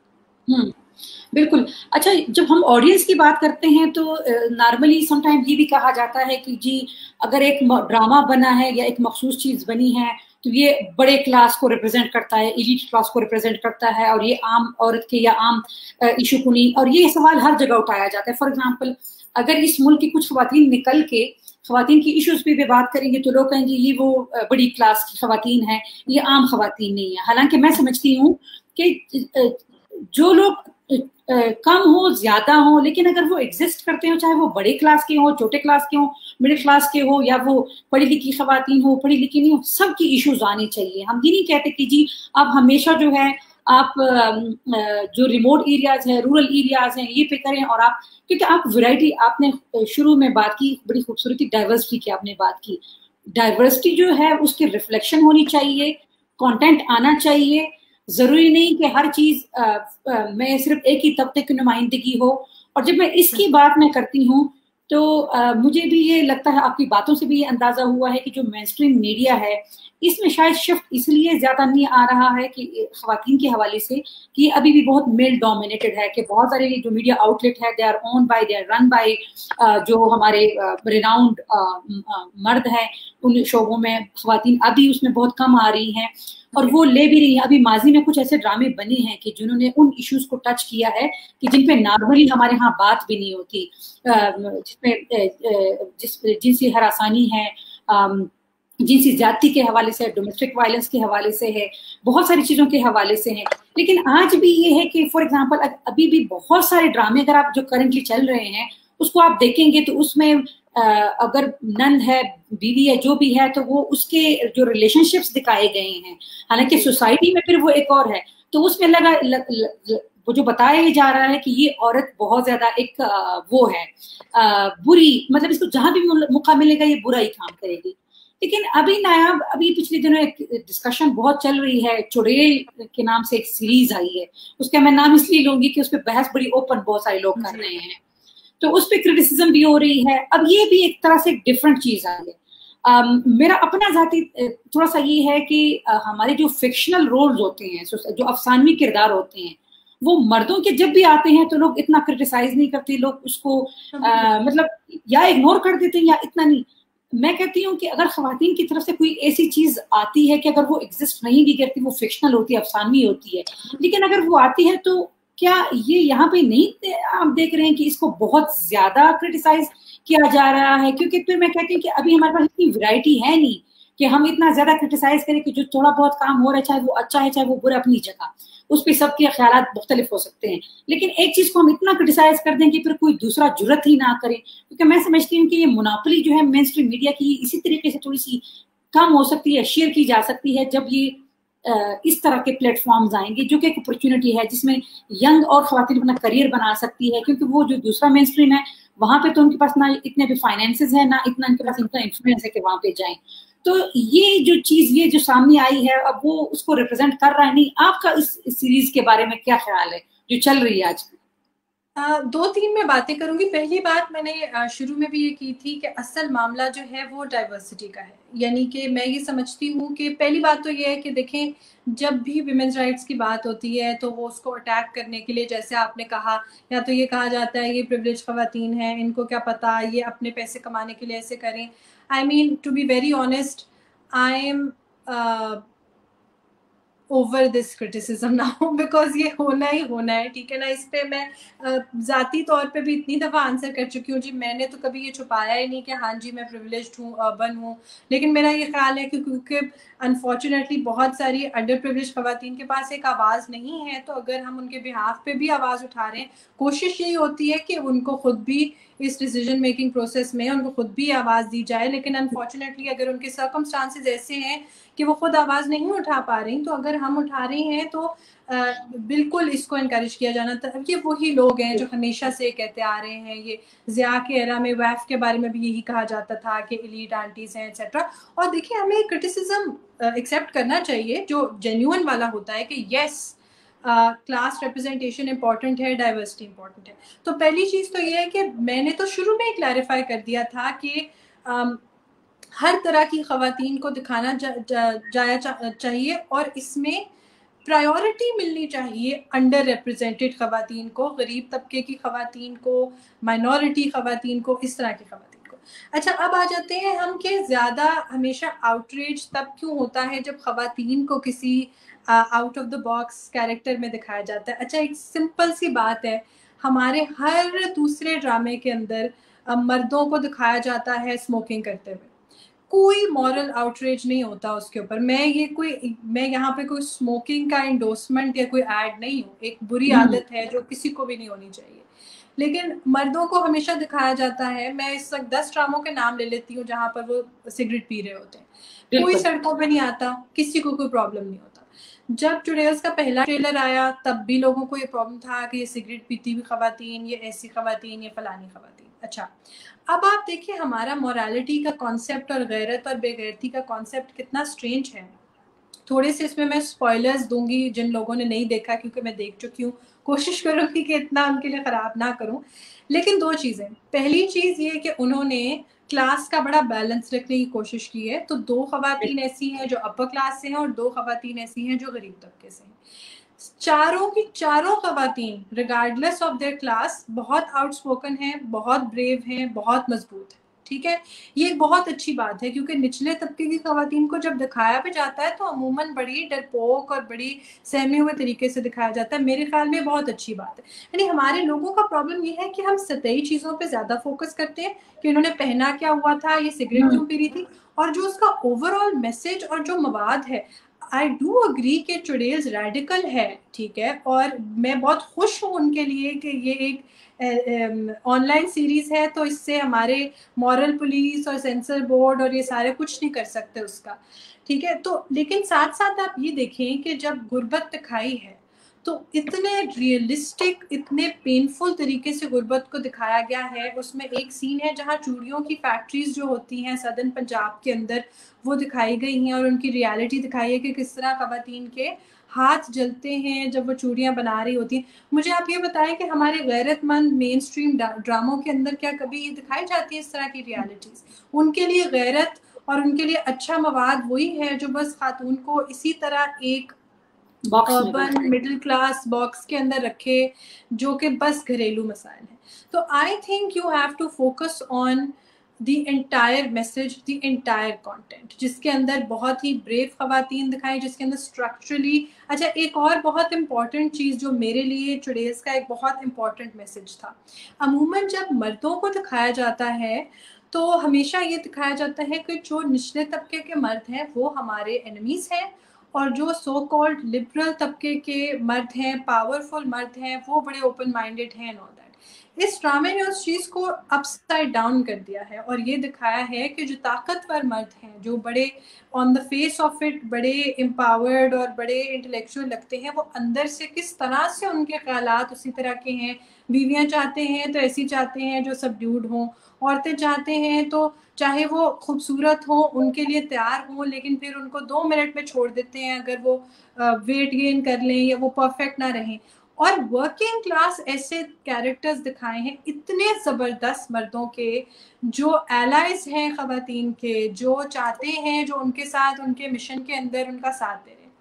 بالکل. اچھا، جب ہم آڈینس کی بات کرتے ہیں تو نارملی سم ٹائم یہ بھی کہا جاتا ہے کہ جی اگر ایک ڈرامہ بنا ہے یا ایک مخصوص چیز بنی ہے تو یہ بڑے کلاس کو ریپرزینٹ کرتا ہے، ایلیٹ کلاس کو ریپرزینٹ کرتا ہے، اور یہ عام عورت کے یا عام ایشو کو نہیں. اور یہ سوال ہر جگہ اٹھایا جاتا ہے. فار ایگزامپل، اگر اس ملک کی کچھ خواتین نکل کے خواتین کی ایشوز پہ بات کریں گے تو لوگ کہیں گے یہ وہ بڑی کلاس کی خواتین ہیں، یہ عام خواتین نہیں ہیں. حالانکہ میں سمجھتی ہوں کہ جو لوگ کم ہو زیادہ ہوں، لیکن اگر وہ ایگزسٹ کرتے ہوں، چاہے وہ بڑے کلاس کے ہوں، چھوٹے کلاس کے ہوں، مڈل کلاس کے ہو، یا وہ پڑھی لکھی خواتین ہو، پڑھی لکھی نہیں ہو، سب کی ایشوز آنی چاہیے. ہم یہ نہیں کہتے کہ جی آپ ہمیشہ جو ہے آپ جو ریموٹ ایریاز ہیں، رورل ایریاز ہیں، یہ پہ کریں، اور آپ کیونکہ آپ ورائٹی، آپ نے شروع میں بات کی بڑی خوبصورتی ڈائیورسٹی کی آپ نے بات کی. ڈائیورسٹی جو ہے اس کی ریفلیکشن ہونی چاہیے، کانٹینٹ آنا چاہیے. ضروری نہیں کہ ہر چیز میں صرف ایک ہی طبقے کی نمائندگی ہو. اور جب میں اس کی بات میں کرتی ہوں تو مجھے بھی یہ لگتا ہے، آپ کی باتوں سے بھی یہ اندازہ ہوا ہے کہ جو مین اسٹریم میڈیا ہے اس میں شاید شفٹ اس لیے زیادہ نہیں آ رہا ہے کہ خواتین کے حوالے سے کہ ابھی بھی بہت میل ڈومینیٹڈ ہے، کہ بہت سارے جو میڈیا آؤٹ لیٹ ہے they are owned by, they are run by جو ہمارے ریناؤنڈ مرد ہیں. ان شعبوں میں خواتین ابھی اس میں بہت کم آ رہی ہیں، اور وہ لے بھی رہی ہیں. ابھی ماضی میں کچھ ایسے ڈرامے بنے ہیں کہ جنہوں نے ان ایشوز کو ٹچ کیا ہے کہ جن پہ نارملی ہمارے ہاں بات بھی نہیں ہوتی، جس میں جنسی ہراسانی ہے، جنسی زیادتی کے حوالے سے، ڈومیسٹک وائلنس کے حوالے سے ہے، بہت ساری چیزوں کے حوالے سے ہیں. لیکن آج بھی یہ ہے کہ فار ایگزامپل ابھی بھی بہت سارے ڈرامے اگر آپ جو کرنٹلی چل رہے ہیں اس کو آپ دیکھیں گے تو اس میں اگر نند ہے، بیوی ہے، جو بھی ہے، تو وہ اس کے جو ریلیشن شپس دکھائے گئے ہیں، حالانکہ سوسائٹی میں پھر وہ ایک اور ہے. تو اس میں وہ جو بتایا جا رہا ہے کہ یہ عورت بہت زیادہ ایک وہ ہے بری، مطلب اس کو جہاں بھی موقع ملے گا یہ برا ہی کام کرے گی. لیکن ابھی نایاب، ابھی پچھلے دنوں ایک ڈسکشن بہت چل رہی ہے، چڑیل کے نام سے ایک سیریز آئی ہے، اس کا میں نام اس لیے لوں گی کہ اس پہ بحث بڑی اوپن بہت سارے لوگ کر رہے ہیں، تو اس پہ کرٹیسزم بھی ہو رہی ہے. اب یہ بھی ایک طرح سے ایک ڈفرینٹ چیز آئی ہے. میرا اپنا ذاتی تھوڑا سا یہ ہے کہ ہمارے جو فکشنل رولز ہوتے ہیں، جو افسانوی کردار ہوتے ہیں، وہ مردوں کے جب بھی آتے ہیں تو لوگ اتنا کرٹیسائز نہیں کرتے، لوگ اس کو مطلب یا اگنور کر دیتے ہیں یا اتنا نہیں. میں کہتی ہوں کہ اگر خواتین کی طرف سے کوئی ایسی چیز آتی ہے کہ اگر وہ ایگزسٹ نہیں بھی کرتی، وہ فکشنل ہوتی ہے، افسانوی ہوتی ہے، لیکن اگر وہ آتی ہے تو کیا یہ یہاں پہ نہیں آپ دیکھ رہے ہیں کہ اس کو بہت زیادہ کرٹیسائز کیا جا رہا ہے؟ کیونکہ پھر میں کہتی ہوں کہ ابھی ہمارے پاس اتنی ورائٹی ہے نہیں کہ ہم اتنا زیادہ کرٹیسائز کریں کہ جو تھوڑا بہت کام ہو رہا ہے، چاہے وہ اچھا ہے چاہے وہ برا، اپنی جگہ اس پہ سب کے خیالات مختلف ہو سکتے ہیں. لیکن ایک چیز کو ہم اتنا کرٹیسائز کر دیں کہ پھر کوئی دوسرا جرت ہی نہ کرے. کیونکہ میں سمجھتی ہوں کہ یہ مناپلی جو ہے مین اسٹریم میڈیا کی اسی طریقے سے تھوڑی سی کم ہو سکتی ہے، شیئر کی جا سکتی ہے جب یہ اس طرح کے پلیٹ فارمز آئیں گے، جو کہ ایک اپرچونٹی ہے جس میں ینگ اور خواتین اپنا کریئر بنا سکتی ہے. کیونکہ وہ جو دوسرا مین اسٹریم ہے وہاں پہ تو ان کے پاس نہ اتنے بھی فائنینسز ہیں، نہ اتنا ان کے پاس اتنا انفلوئنس ہے کہ وہاں پہ جائیں. تو یہ جو چیز یہ جو سامنے آئی ہے اب وہ اس کو ریپرزینٹ کر رہا ہے نہیں. آپ کا اس سیریز کے بارے میں کیا خیال ہے جو چل رہی ہے آج کل؟ دو تین میں باتیں کروں گی. پہلی بات میں نے شروع میں بھی یہ کی تھی کہ اصل معاملہ جو ہے وہ ڈائیورسٹی کا ہے. یعنی کہ میں یہ سمجھتی ہوں کہ پہلی بات تو یہ ہے کہ دیکھیں جب بھی ویمنز رائٹس کی بات ہوتی ہے تو وہ اس کو اٹیک کرنے کے لیے، جیسے آپ نے کہا، یا تو یہ کہا جاتا ہے یہ پریویلیج خواتین ہیں، ان کو کیا پتا، یہ اپنے پیسے کمانے کے لیے ایسے کریں. I mean to be very honest, I am over this criticism نہ ہو, بیکاز یہ ہونا ہی ہونا ہے, ٹھیک ہے نا. اس پہ میں ذاتی طور پہ بھی اتنی دفعہ آنسر کر چکی ہوں جی, میں نے تو کبھی یہ چھپایا ہی نہیں کہ ہاں جی میں پریویلیجڈ ہوں, اربن ہوں, لیکن میرا یہ خیال ہے کہ کیونکہ انفارچونیٹلی بہت ساری انڈر پریویلیج خواتین کے پاس ایک آواز نہیں ہے, تو اگر ہم ان کے بہاف پہ بھی آواز اٹھا رہے ہیں, کوشش یہی ہوتی ہے کہ ان کو خود بھی اس ڈیسیجن میکنگ پروسیس میں ان کو خود بھی آواز دی جائے. لیکن انفارچونیٹلی اگر ان کے سرکمسٹانسز ایسے ہیں کہ وہ خود آواز نہیں اٹھا پا رہی, تو اگر ہم اٹھا رہے ہیں تو بالکل اس کو انکریج کیا جانا تھا. یہ وہی لوگ ہیں جو ہمیشہ سے کہتے آ رہے ہیں, یہ ضیاء کے ایرا میں ویف کے بارے میں بھی یہی کہا جاتا تھا کہ ایلیٹ آنٹیز ہیں ایٹسیٹرا. اور دیکھیے ہمیں کرٹیسزم ایکسیپٹ کرنا چاہیے جو جینیون والا ہوتا ہے کہ یس کلاس ریپرزنٹیشن امپورٹنٹ ہے, ڈائیورسٹی امپورٹنٹ ہے. تو پہلی چیز تو یہ ہے کہ میں نے تو شروع میں ہی کلیریفائی کر دیا تھا کہ ہر طرح کی خواتین کو دکھانا جایا چاہیے, اور اس میں پرائیورٹی ملنی چاہیے انڈر ریپرزینٹیڈ خواتین کو, غریب طبقے کی خواتین کو, مائنورٹی خواتین کو, اس طرح کی خواتین کو. اچھا اب آ جاتے ہیں ہم کہ زیادہ ہمیشہ آؤٹریج تب کیوں ہوتا ہے جب خواتین کو کسی out of the box character میں دکھایا جاتا ہے. اچھا ایک سمپل سی بات ہے, ہمارے ہر دوسرے ڈرامے کے اندر مردوں کو دکھایا جاتا ہے اسموکنگ کرتے ہوئے, کوئی مورل آؤٹریج نہیں ہوتا اس کے اوپر. میں یہاں پہ کوئی اسموکنگ کا انڈورسمنٹ یا کوئی ایڈ نہیں ہوں, ایک بری عادت ہے جو کسی کو بھی نہیں ہونی چاہیے, لیکن مردوں کو ہمیشہ دکھایا جاتا ہے. میں اس وقت 10 ڈراموں کے نام لے لیتی ہوں جہاں پر وہ سگریٹ پی رہے ہوتے ہیں, کوئی سڑکوں پہ نہیں آتا, کسی کو کوئی پرابلم نہیں ہوتا. جب چڑیلز کا پہلا ٹریلر آیا تب بھی لوگوں کو یہ پرابلم تھا کہ یہ سگریٹ پیتی ہوئی خواتین, یہ ایسی خواتین, یہ فلانی خواتین. اچھا اب آپ دیکھیں ہمارا مورالٹی کا کانسیپٹ اور غیرت اور بے غیرتی کا کانسیپٹ کتنا اسٹرینج ہے. تھوڑے سے اس میں اسپوائلرز دوں گی جن لوگوں نے نہیں دیکھا, کیونکہ میں دیکھ چکی ہوں, کوشش کروں گی کہ اتنا ان کے لیے خراب نہ کروں. لیکن 2 چیزیں, پہلی چیز یہ کہ انہوں نے کلاس کا بڑا بیلنس رکھنے کی کوشش کی ہے. تو 2 خواتین ایسی ہیں جو اپر کلاس سے ہیں اور 2 خواتین ایسی ہیں جو غریب طبقے سے ہیں. چاروں کی چاروں خواتین ریگارڈلیس آف دیئر کلاس بہت آؤٹ اسپوکن ہیں, بہت بریو ہیں, بہت مضبوط ہیں. ٹھیک ہے, یہ ایک بہت اچھی بات ہے, کیونکہ نچلے طبقے کی خواتین کو جب دکھایا بھی جاتا ہے تو عموماً بڑی ڈرپوک اور بڑی سہمے ہوئے طریقے سے دکھایا جاتا ہے. میرے خیال میں بہت اچھی بات ہے. یعنی ہمارے لوگوں کا پرابلم یہ ہے کہ ہم سطحی چیزوں پہ زیادہ فوکس کرتے ہیں کہ انہوں نے پہنا کیا ہوا تھا, یہ سگریٹ کیوں پی رہی تھی, اور جو اس کا اوور آل میسج اور جو مواد ہے. آئی ڈو اگری کہ چڑیلز ریڈیکل ہے, ٹھیک ہے, اور میں بہت خوش ہوں ان کے لیے کہ یہ ایک آن لائن سیریز ہے, تو اس سے ہمارے مورل پولیس اور سینسر بورڈ اور یہ سارے کچھ نہیں کر سکتے اس کا, ٹھیک ہے. تو لیکن ساتھ ساتھ آپ یہ دیکھیں کہ جب غربت دکھائی ہے تو اتنے ریئلسٹک, اتنے پینفل طریقے سے غربت کو دکھایا گیا ہے. اس میں ایک سین ہے جہاں چوڑیوں کی فیکٹریز جو ہوتی ہیں سدرن پنجاب کے اندر وہ دکھائی گئی ہیں, اور ان کی ریالٹی دکھائی ہے کہ کس طرح خواتین کے ہاتھ جلتے ہیں جب وہ چوڑیاں بنا رہی ہوتی ہیں. مجھے آپ یہ بتائیں کہ ہمارے غیرت مند مین اسٹریم ڈراموں کے اندر کیا کبھی یہ دکھائی جاتی ہے اس طرح کی ریالٹیز؟ ان کے لیے غیرت اور ان کے لیے اچھا مواد وہی ہے جو بس خاتون کو اسی طرح ایک اربن مڈل کلاس باکس کے اندر رکھے جو کہ بس گھریلو مسائل ہیں. تو I think you have to focus on the entire message, the entire content, جس کے اندر بہت ہی بریو خواتین دکھائیں, جس کے اندر اسٹرکچرلی. اچھا ایک اور بہت امپورٹنٹ چیز جو میرے لیے چڑیلز کا ایک بہت امپورٹنٹ میسج تھا, عموماً جب مردوں کو دکھایا جاتا ہے تو ہمیشہ یہ دکھایا جاتا ہے کہ جو نچلے طبقے کے مرد ہیں وہ ہمارے انیمیز ہیں, اور جو سو کالڈ لبرل طبقے کے مرد ہیں, پاورفل مرد ہیں, وہ بڑے اوپن مائنڈیڈ ہیں. اس ڈرامے نے اس چیز کو اپ سائڈ ڈاؤن کر دیا ہے اور یہ دکھایا ہے کہ جو طاقتور مرد ہیں, جو بڑے on the face of it بڑے امپاورڈ اور بڑے انٹلیکچوئل لگتے ہیں, وہ اندر سے کس طرح سے ان کے خیالات اسی طرح کے ہیں. بیویاں چاہتے ہیں تو ایسی چاہتے ہیں جو سبڈیوڈ ہوں, عورتیں چاہتے ہیں تو چاہے وہ خوبصورت ہوں ان کے لیے تیار ہوں, لیکن پھر ان کو 2 منٹ میں چھوڑ دیتے ہیں اگر وہ ویٹ گین کر لیں یا وہ پرفیکٹ نہ رہیں. اور ورکنگ کلاس ایسے کیریکٹرز دکھائے ہیں اتنے زبردست مردوں کے جو ایلائز ہیں خواتین کے, جو چاہتے ہیں, جو ان کے ساتھ ان کے مشن کے اندر ان کا ساتھ دے رہے ہیں.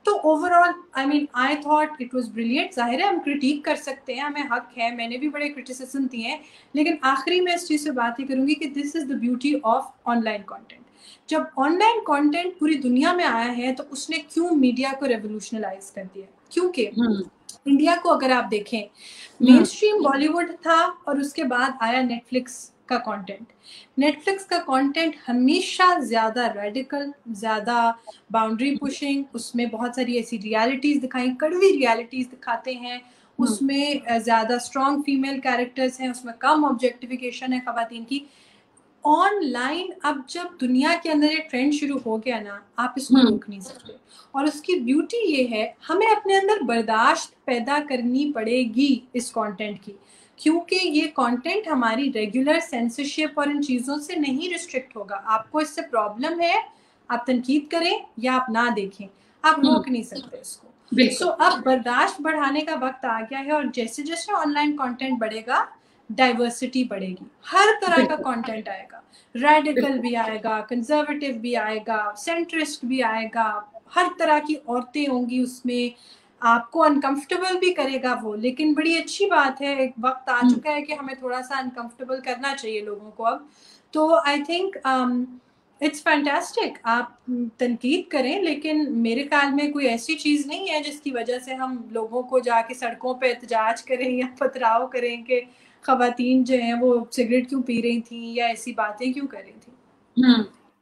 تو overall I mean I thought it was brilliant. ظاہر ہے ہم کرٹیک کر سکتے ہیں, ہمیں حق ہے, میں نے بھی بڑے کرٹیسزم دیے ہیں, لیکن آخری میں اس چیز سے بات ہی کروں گی کہ this is the beauty of online content. جب آن لائن کانٹینٹ پوری دنیا میں آیا ہے تو اس نے کیوں میڈیا کو ریولیوشنلائز کر دیا, کیونکہ انڈیا کو اگر آپ دیکھیں مین اسٹریم بالی ووڈ تھا اور اس کے بعد آیا نیٹ فلکس کا کانٹینٹ. نیٹ فلکس کا کانٹینٹ ہمیشہ زیادہ ریڈیکل, زیادہ باؤنڈری پشنگ, اس میں بہت ساری ایسی ریالٹیز دکھائیں, کڑوی ریالٹیز دکھاتے ہیں, اس میں زیادہ اسٹرانگ فیمیل کیریکٹرز ہیں, اس میں کم آبجیکٹیفیکیشن ہے خواتین کی. آن لائن اب جب دنیا کے اندر یہ ٹرینڈ شروع ہو گیا نا, آپ اس کو روک نہیں سکتے. اور اس کی بیوٹی یہ ہے ہمیں اپنے اندر برداشت پیدا کرنی پڑے گی اس کانٹینٹ کی, کیونکہ یہ کانٹینٹ ہماری ریگولر سینسرشپ اور ان چیزوں سے نہیں ریسٹرکٹ ہوگا. آپ کو اس سے پرابلم ہے, آپ تنقید کریں یا آپ نہ دیکھیں, آپ روک نہیں سکتے اس کو. سو اب برداشت بڑھانے کا وقت آ گیا ہے, اور جیسے جیسے آن لائن کانٹینٹ بڑھے گا ڈائیورسٹی بڑھے گی, ہر طرح کا کانٹینٹ آئے گا, ریڈیکل بھی آئے گا, کنزرویٹو بھی آئے گا, سینٹرسٹ بھی آئے گا, ہر طرح کی عورتیں ہوں گی اس میں, آپ کو انکمفرٹیبل بھی کرے گا وہ. لیکن بڑی اچھی بات ہے, ایک وقت آ چکا ہے کہ ہمیں تھوڑا سا انکمفرٹیبل کرنا چاہیے لوگوں کو اب. تو آئی تھنک اٹس فینٹاسٹک, آپ تنقید کریں, لیکن میرے خیال میں کوئی ایسی چیز نہیں ہے جس کی وجہ سے ہم لوگوں کو جا کے سڑکوں پہ احتجاج کریں یا پتھراؤ کریں کہ خواتین جو ہیں وہ سگریٹ کیوں پی رہی تھیں یا ایسی باتیں کیوں کر رہی تھیں.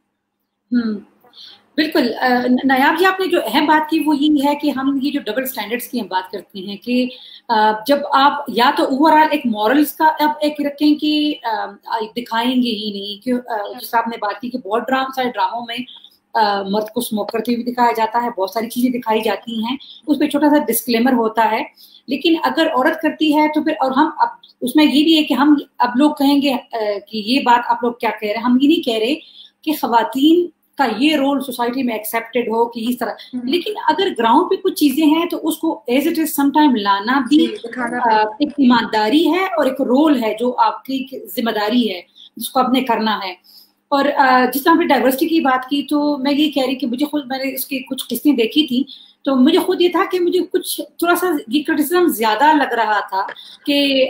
بالکل. نایاب جی, آپ نے جو اہم بات کی وہ یہ ہے کہ ہم یہ جو ڈبل سٹینڈرڈس کی ہم بات کرتے ہیں کہ جب آپ یا تو اوور آل ایک مورلس کا آپ ایک رکھیں کہ دکھائیں گے ہی نہیں, کہ جس آپ نے بات کی کہ بہت سارے ڈراموں میں مرد کو اسموک کرتے ہوئے دکھایا جاتا ہے, بہت ساری چیزیں دکھائی جاتی ہیں, اس پہ چھوٹا سا ڈسکلیمر ہوتا ہے. لیکن اگر عورت کرتی ہے تو پھر, اور ہم اب اس میں یہ بھی ہے کہ ہم اب لوگ کہیں گے کہ یہ بات آپ لوگ کیا کہہ رہے ہیں, ہم یہ نہیں کہہ رہے کہ خواتین کا یہ رول سوسائٹی میں ایکسیپٹیڈ ہو کہ اس طرح, لیکن اگر گراؤنڈ پہ کچھ چیزیں ہیں تو اس کو as it is some time لانا بھی ایک ایمانداری ہے اور ایک رول ہے جو آپ کی ذمہ داری ہے جس کو آپ نے کرنا ہے. اور جس طرح ہم نے ڈائیورسٹی کی بات کی تو میں یہ کہہ رہی کہ مجھے خود, میں نے اس کی کچھ قسطیں دیکھی تھی تو مجھے خود یہ تھا کہ مجھے کچھ تھوڑا سا یہ کرٹیسزم زیادہ لگ رہا تھا کہ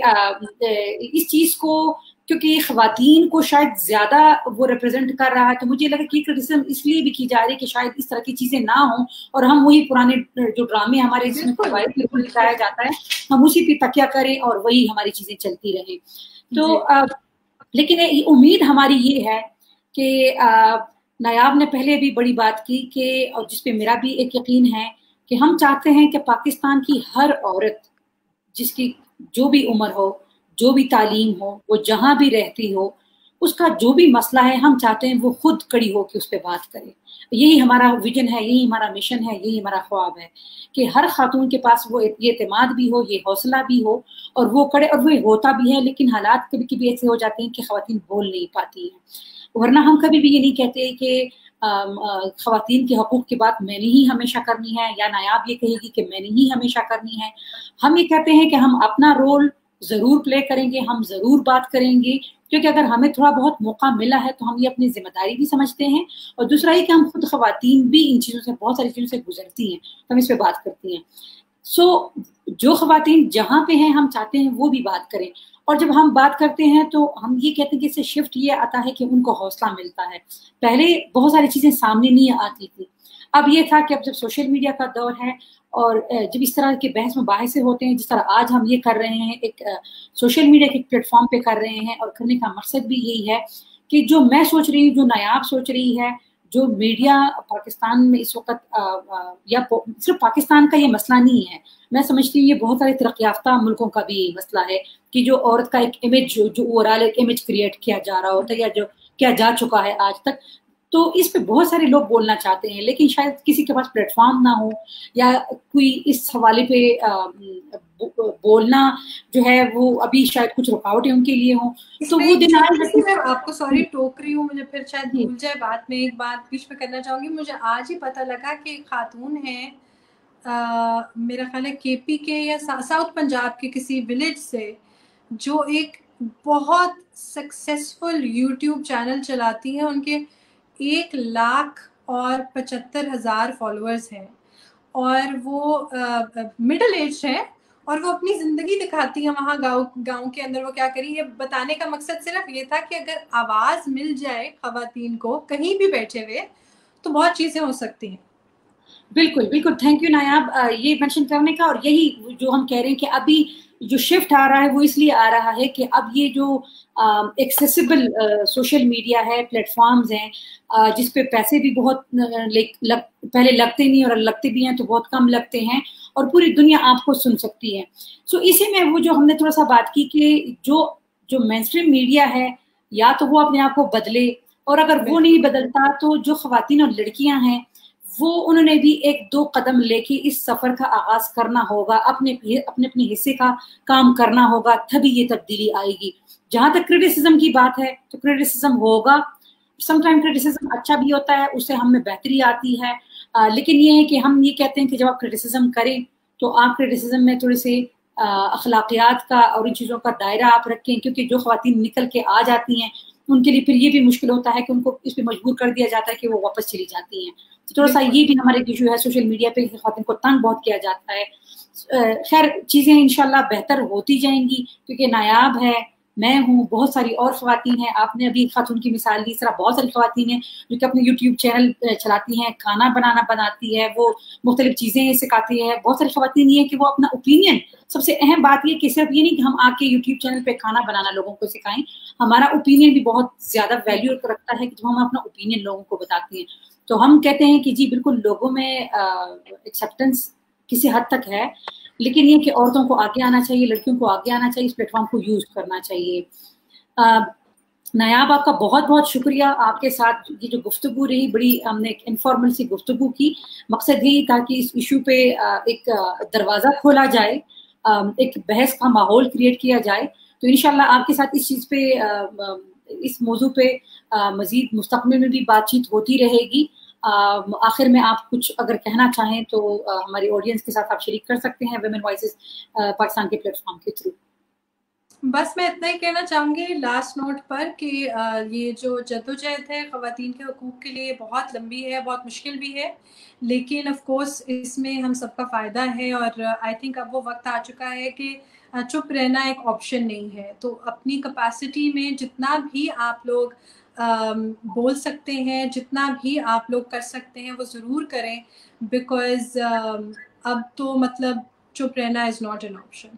اس چیز کو, کیونکہ خواتین کو شاید زیادہ وہ ریپرزینٹ کر رہا ہے, تو مجھے لگا کہ کرٹیسزم اس لیے بھی کی جا رہی ہے کہ شاید اس طرح کی چیزیں نہ ہوں اور ہم وہی پرانے جو ڈرامے ہمارے اس میں دکھایا جاتا ہے ہم اسی پہ تکیہ کریں اور وہی ہماری چیزیں چلتی رہیں. تو لیکن امید ہماری یہ ہے کہ نایاب نے پہلے بھی بڑی بات کی کہ, اور جس پہ میرا بھی ایک یقین ہے کہ ہم چاہتے ہیں کہ پاکستان کی ہر عورت جس کی جو بھی عمر ہو, جو بھی تعلیم ہو, وہ جہاں بھی رہتی ہو, اس کا جو بھی مسئلہ ہے ہم چاہتے ہیں وہ خود کڑی ہو کے اس پہ بات کرے. یہی ہمارا ویژن ہے, یہی ہمارا مشن ہے, یہی ہمارا خواب ہے کہ ہر خاتون کے پاس وہ یہ اعتماد بھی ہو, یہ حوصلہ بھی ہو اور وہ کرے, اور وہ ہوتا بھی ہے. لیکن حالات کبھی کبھی ایسے ہو جاتے ہیں کہ خواتین بول نہیں پاتی ہیں, ورنہ ہم کبھی بھی یہ نہیں کہتے کہ خواتین کے حقوق کی بات میں نے ہی ہمیشہ کرنی ہے یا نایاب یہ کہے گی کہ میں نے ہی ہمیشہ کرنی ہے. ہم یہ کہتے ہیں کہ ہم اپنا رول ضرور پلے کریں گے, ہم ضرور بات کریں گے, کیونکہ اگر ہمیں تھوڑا بہت موقع ملا ہے تو ہم یہ اپنی ذمہ داری بھی سمجھتے ہیں, اور دوسرا یہ کہ ہم خود خواتین بھی ان چیزوں سے, بہت ساری چیزوں سے گزرتی ہیں, ہم اس پہ بات کرتی ہیں. سو جو خواتین جہاں پہ ہیں ہم چاہتے ہیں وہ بھی بات کریں, اور جب ہم بات کرتے ہیں تو ہم یہ کہتے ہیں کہ اس سے شفٹ یہ آتا ہے کہ ان کو حوصلہ ملتا ہے. پہلے بہت ساری چیزیں سامنے نہیں آتی تھی, اب یہ تھا کہ اب جب سوشل میڈیا کا دور ہے اور جب اس طرح کے بحث مباحثے ہوتے ہیں جس طرح آج ہم یہ کر رہے ہیں, ایک سوشل میڈیا کے پلیٹ فارم پہ کر رہے ہیں, اور کرنے کا مقصد بھی یہی ہے کہ جو میں سوچ رہی ہوں, جو نایاب سوچ رہی ہے, جو میڈیا پاکستان میں اس وقت, یا صرف پاکستان کا یہ مسئلہ نہیں ہے, میں سمجھتی ہوں یہ بہت سارے ترقی یافتہ ملکوں کا بھی یہی مسئلہ ہے کہ جو عورت کا ایک امیج, جو اوورال ایک امیج کریٹ کیا جا رہا ہوتا ہے یا جو کیا جا چکا ہے آج تک, تو اس پہ بہت سارے لوگ بولنا چاہتے ہیں لیکن شاید کسی کے پاس پلیٹ فارم نہ ہو, یا کوئی اس حوالے پہ بولنا جو ہے وہ ابھی شاید کچھ رکاوٹیں ان کے لیے ہوں. تو وہ دن میں آپ کو سوری ٹوک رہی ہوں, مجھے پھر شاید بھول جائے بات, میں ایک بات بیچ میں کرنا چاہوں گی. مجھے آج ہی پتہ لگا کہ ایک خاتون ہیں, میرا خیال ہے کے پی کے یا ساؤتھ پنجاب کے کسی ولیج سے, جو ایک بہت سکسیسفل یوٹیوب چینل چلاتی ہیں. ان کے 1,75,000 فالوورز ہیں, اور وہ مڈل ایج ہے اور وہ اپنی زندگی دکھاتی ہیں وہاں گاؤں کے اندر وہ کیا کری. یہ بتانے کا مقصد صرف یہ تھا کہ اگر آواز مل جائے خواتین کو کہیں بھی بیٹھے ہوئے تو بہت چیزیں ہو سکتی ہیں. بالکل بالکل, تھینک یو نایاب یہ مینشن کرنے کا. اور یہی جو ہم کہہ رہے ہیں کہ ابھی جو شفٹ آ رہا ہے وہ اس لیے آ رہا ہے کہ اب یہ جو ایکسیسیبل سوشل میڈیا ہے, پلیٹ فارمز ہیں جس پہ پیسے بھی بہت پہلے لگتے نہیں اور لگتے بھی ہیں تو بہت کم لگتے ہیں, اور پوری دنیا آپ کو سن سکتی ہے. سو اسی میں وہ جو ہم نے تھوڑا سا بات کی کہ جو مین اسٹریم میڈیا ہے یا تو وہ اپنے آپ کو بدلے, اور اگر وہ نہیں بدلتا تو جو خواتین اور لڑکیاں ہیں وہ انہوں نے بھی ایک دو قدم لے کے اس سفر کا آغاز کرنا ہوگا, اپنے حصے کا کام کرنا ہوگا, تبھی یہ تبدیلی آئے گی. جہاں تک کریٹیسزم کی بات ہے تو کریٹیسزم ہوگا, سم ٹائم کریٹیسزم اچھا بھی ہوتا ہے, اس سے ہم میں بہتری آتی ہے, لیکن یہ ہے کہ ہم یہ کہتے ہیں کہ جب آپ کریٹیسزم کریں تو آپ کریٹیسزم میں تھوڑے سے اخلاقیات کا اور ان چیزوں کا دائرہ آپ رکھیں, کیونکہ جو خواتین نکل کے آ جاتی ہیں ان کے لیے پھر یہ بھی مشکل ہوتا ہے کہ ان کو اس پہ مجبور کر دیا جاتا ہے کہ وہ واپس چلی جاتی ہیں. تھوڑا سا یہ بھی ہمارے ایشو ہے سوشل میڈیا پہ, خواتین کو تنگ بہت کیا جاتا ہے. خیر چیزیں انشاءاللہ بہتر ہوتی جائیں گی, کیونکہ نایاب ہے, میں ہوں, بہت ساری اور خواتین ہیں. آپ نے ابھی خاتون کی مثال دی, اس طرح بہت ساری خواتین ہیں جو کہ اپنے یوٹیوب چینل چلاتی ہیں, کھانا بنانا بناتی ہے, وہ مختلف چیزیں سکھاتی ہے. بہت ساری خواتین یہ ہیں کہ وہ اپنا اوپینین, سب سے اہم بات یہ کہ صرف یہ نہیں کہ ہم آ کے یوٹیوب چینل پہ کھانا بنانا لوگوں کو سکھائیں, ہمارا اوپینین بھی بہت زیادہ ویلیو رکھتا ہے کہ جب ہم اپنا اوپینین لوگوں کو بتاتے ہیں. تو ہم کہتے ہیں کہ جی بالکل لوگوں میں ایکسیپٹنس کسی حد تک ہے, لیکن یہ کہ عورتوں کو آگے آنا چاہیے, لڑکیوں کو آگے آنا چاہیے, اس پلیٹ فارم کو یوز کرنا چاہیے. نایاب آپ کا بہت بہت شکریہ, آپ کے ساتھ یہ جو گفتگو رہی بڑی ہم نے ایک انفارمل سی گفتگو کی, مقصد یہی تھا کہ اس ایشو پہ ایک دروازہ کھولا جائے, ایک بحث کا ماحول کریٹ کیا جائے. تو انشاءاللہ آپ کے ساتھ اس چیز پہ اس موضوع پہ مزید مستقبل میں بھی بات چیت ہوتی رہے گی. آخر میں آپ کچھ اگر کہنا چاہیں تو ہماری آڈینس کے ساتھ آپ شریک کر سکتے ہیں ویمن وائسز پاکستان کے پلیٹ فارم کے تھرو. بس میں اتنا ہی کہنا چاہوں گی لاسٹ نوٹ پر کہ یہ جو جدوجہد ہے خواتین کے حقوق کے لیے بہت لمبی ہے, بہت مشکل بھی ہے, لیکن آف کورس اس میں ہم سب کا فائدہ ہے. اور آئی تھنک اب وہ وقت آ چکا ہے کہ چپ رہنا ایک آپشن نہیں ہے. تو اپنی کیپیسٹی میں جتنا بھی آپ لوگ بول سکتے ہیں, جتنا بھی آپ لوگ کر سکتے ہیں وہ ضرور کریں, بیکاز اب تو مطلب چپ رہنا is not an option.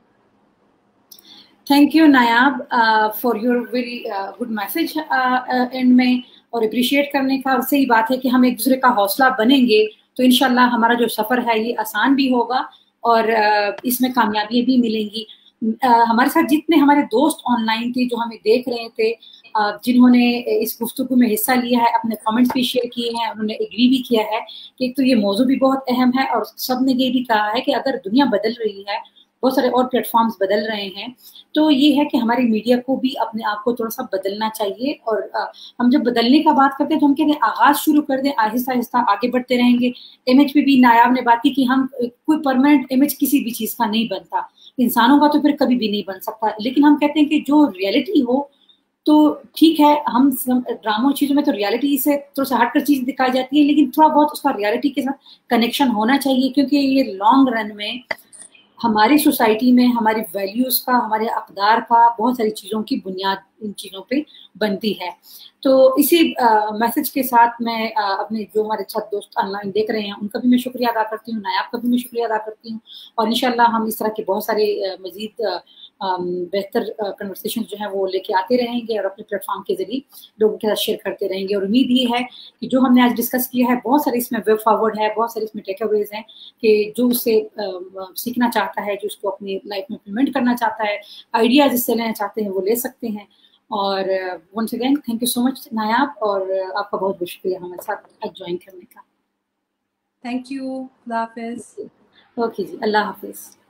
Thank you Nayab for your very good message and میں, اور اپریشیٹ کرنے کا. اور صحیح بات ہے کہ ہم ایک دوسرے کا حوصلہ بنیں گے تو انشاءاللہ ہمارا جو سفر ہے یہ آسان بھی ہوگا اور اس میں کامیابی بھی ملیں گی. ہمارے ساتھ جتنے ہمارے دوست آن لائن تھے جو ہمیں دیکھ رہے تھے, جنہوں نے اس گفتگو میں حصہ لیا ہے, اپنے کامنٹس بھی شیئر کیے ہیں, انہوں نے ایگری بھی کیا ہے کہ ایک تو یہ موضوع بھی بہت اہم ہے, اور سب نے یہ بھی کہا ہے کہ اگر دنیا بدل رہی ہے, بہت سارے اور پلیٹ فارمز بدل رہے ہیں, تو یہ ہے کہ ہماری میڈیا کو بھی اپنے آپ کو تھوڑا سا بدلنا چاہیے. اور ہم جب بدلنے کا بات کرتے ہیں تو ہم کہتے ہیں آغاز شروع کر دیں, آہستہ آہستہ آگے بڑھتے رہیں گے. امیج پہ بھی نایاب نے بات کی کہ ہم کوئی پرماننٹ امیج کسی بھی چیز کا نہیں بنتا, انسانوں کا تو پھر کبھی بھی نہیں بن سکتا, لیکن ہم کہتے ہیں کہ جو ریئلٹی ہو تو ٹھیک ہے. ہم ڈراموں چیزوں میں تو ریئلٹی سے تھوڑا سا ہٹ کر چیز دکھائی جاتی ہے, لیکن تھوڑا بہت اس کا ریئلٹی کے ساتھ کنیکشن ہونا چاہیے, کیونکہ یہ لانگ رن میں ہماری سوسائٹی میں ہماری ویلیوز کا, ہمارے اقدار کا, بہت ساری چیزوں کی بنیاد ان چیزوں پہ بنتی ہے. تو اسی میسج کے ساتھ میں اپنے جو ہمارے اچھا دوست آن لائن دیکھ رہے ہیں ان کا بھی میں شکریہ ادا کرتی ہوں, نایاب کا بھی میں شکریہ ادا کرتی ہوں, اور انشاءاللہ ہم اس طرح کے بہت سارے مزید بہتر کنورسیشن جو ہیں وہ لے کے آتے رہیں گے اور اپنے پلیٹ فارم کے ذریعے لوگوں کے ساتھ شیئر کرتے رہیں گے. اور امید یہ ہے کہ جو ہم نے آج ڈسکس کیا ہے بہت سارے اس میں وے فارورڈ ہے, بہت سارے اس میں ٹیک اویز ہیں کہ جو اس سے سیکھنا چاہتا ہے, جو اس کو اپنی لائف میں امپلیمنٹ کرنا چاہتا ہے, آئیڈیاز اس سے لینا چاہتے ہیں وہ لے سکتے ہیں. اور once again thank you so much Nayab, اور آپ کا بہت بہت شکریہ ہمارے ساتھ جوائن کرنے کا. تھینک یو, اللہ حافظ. اوکے جی, اللہ حافظ.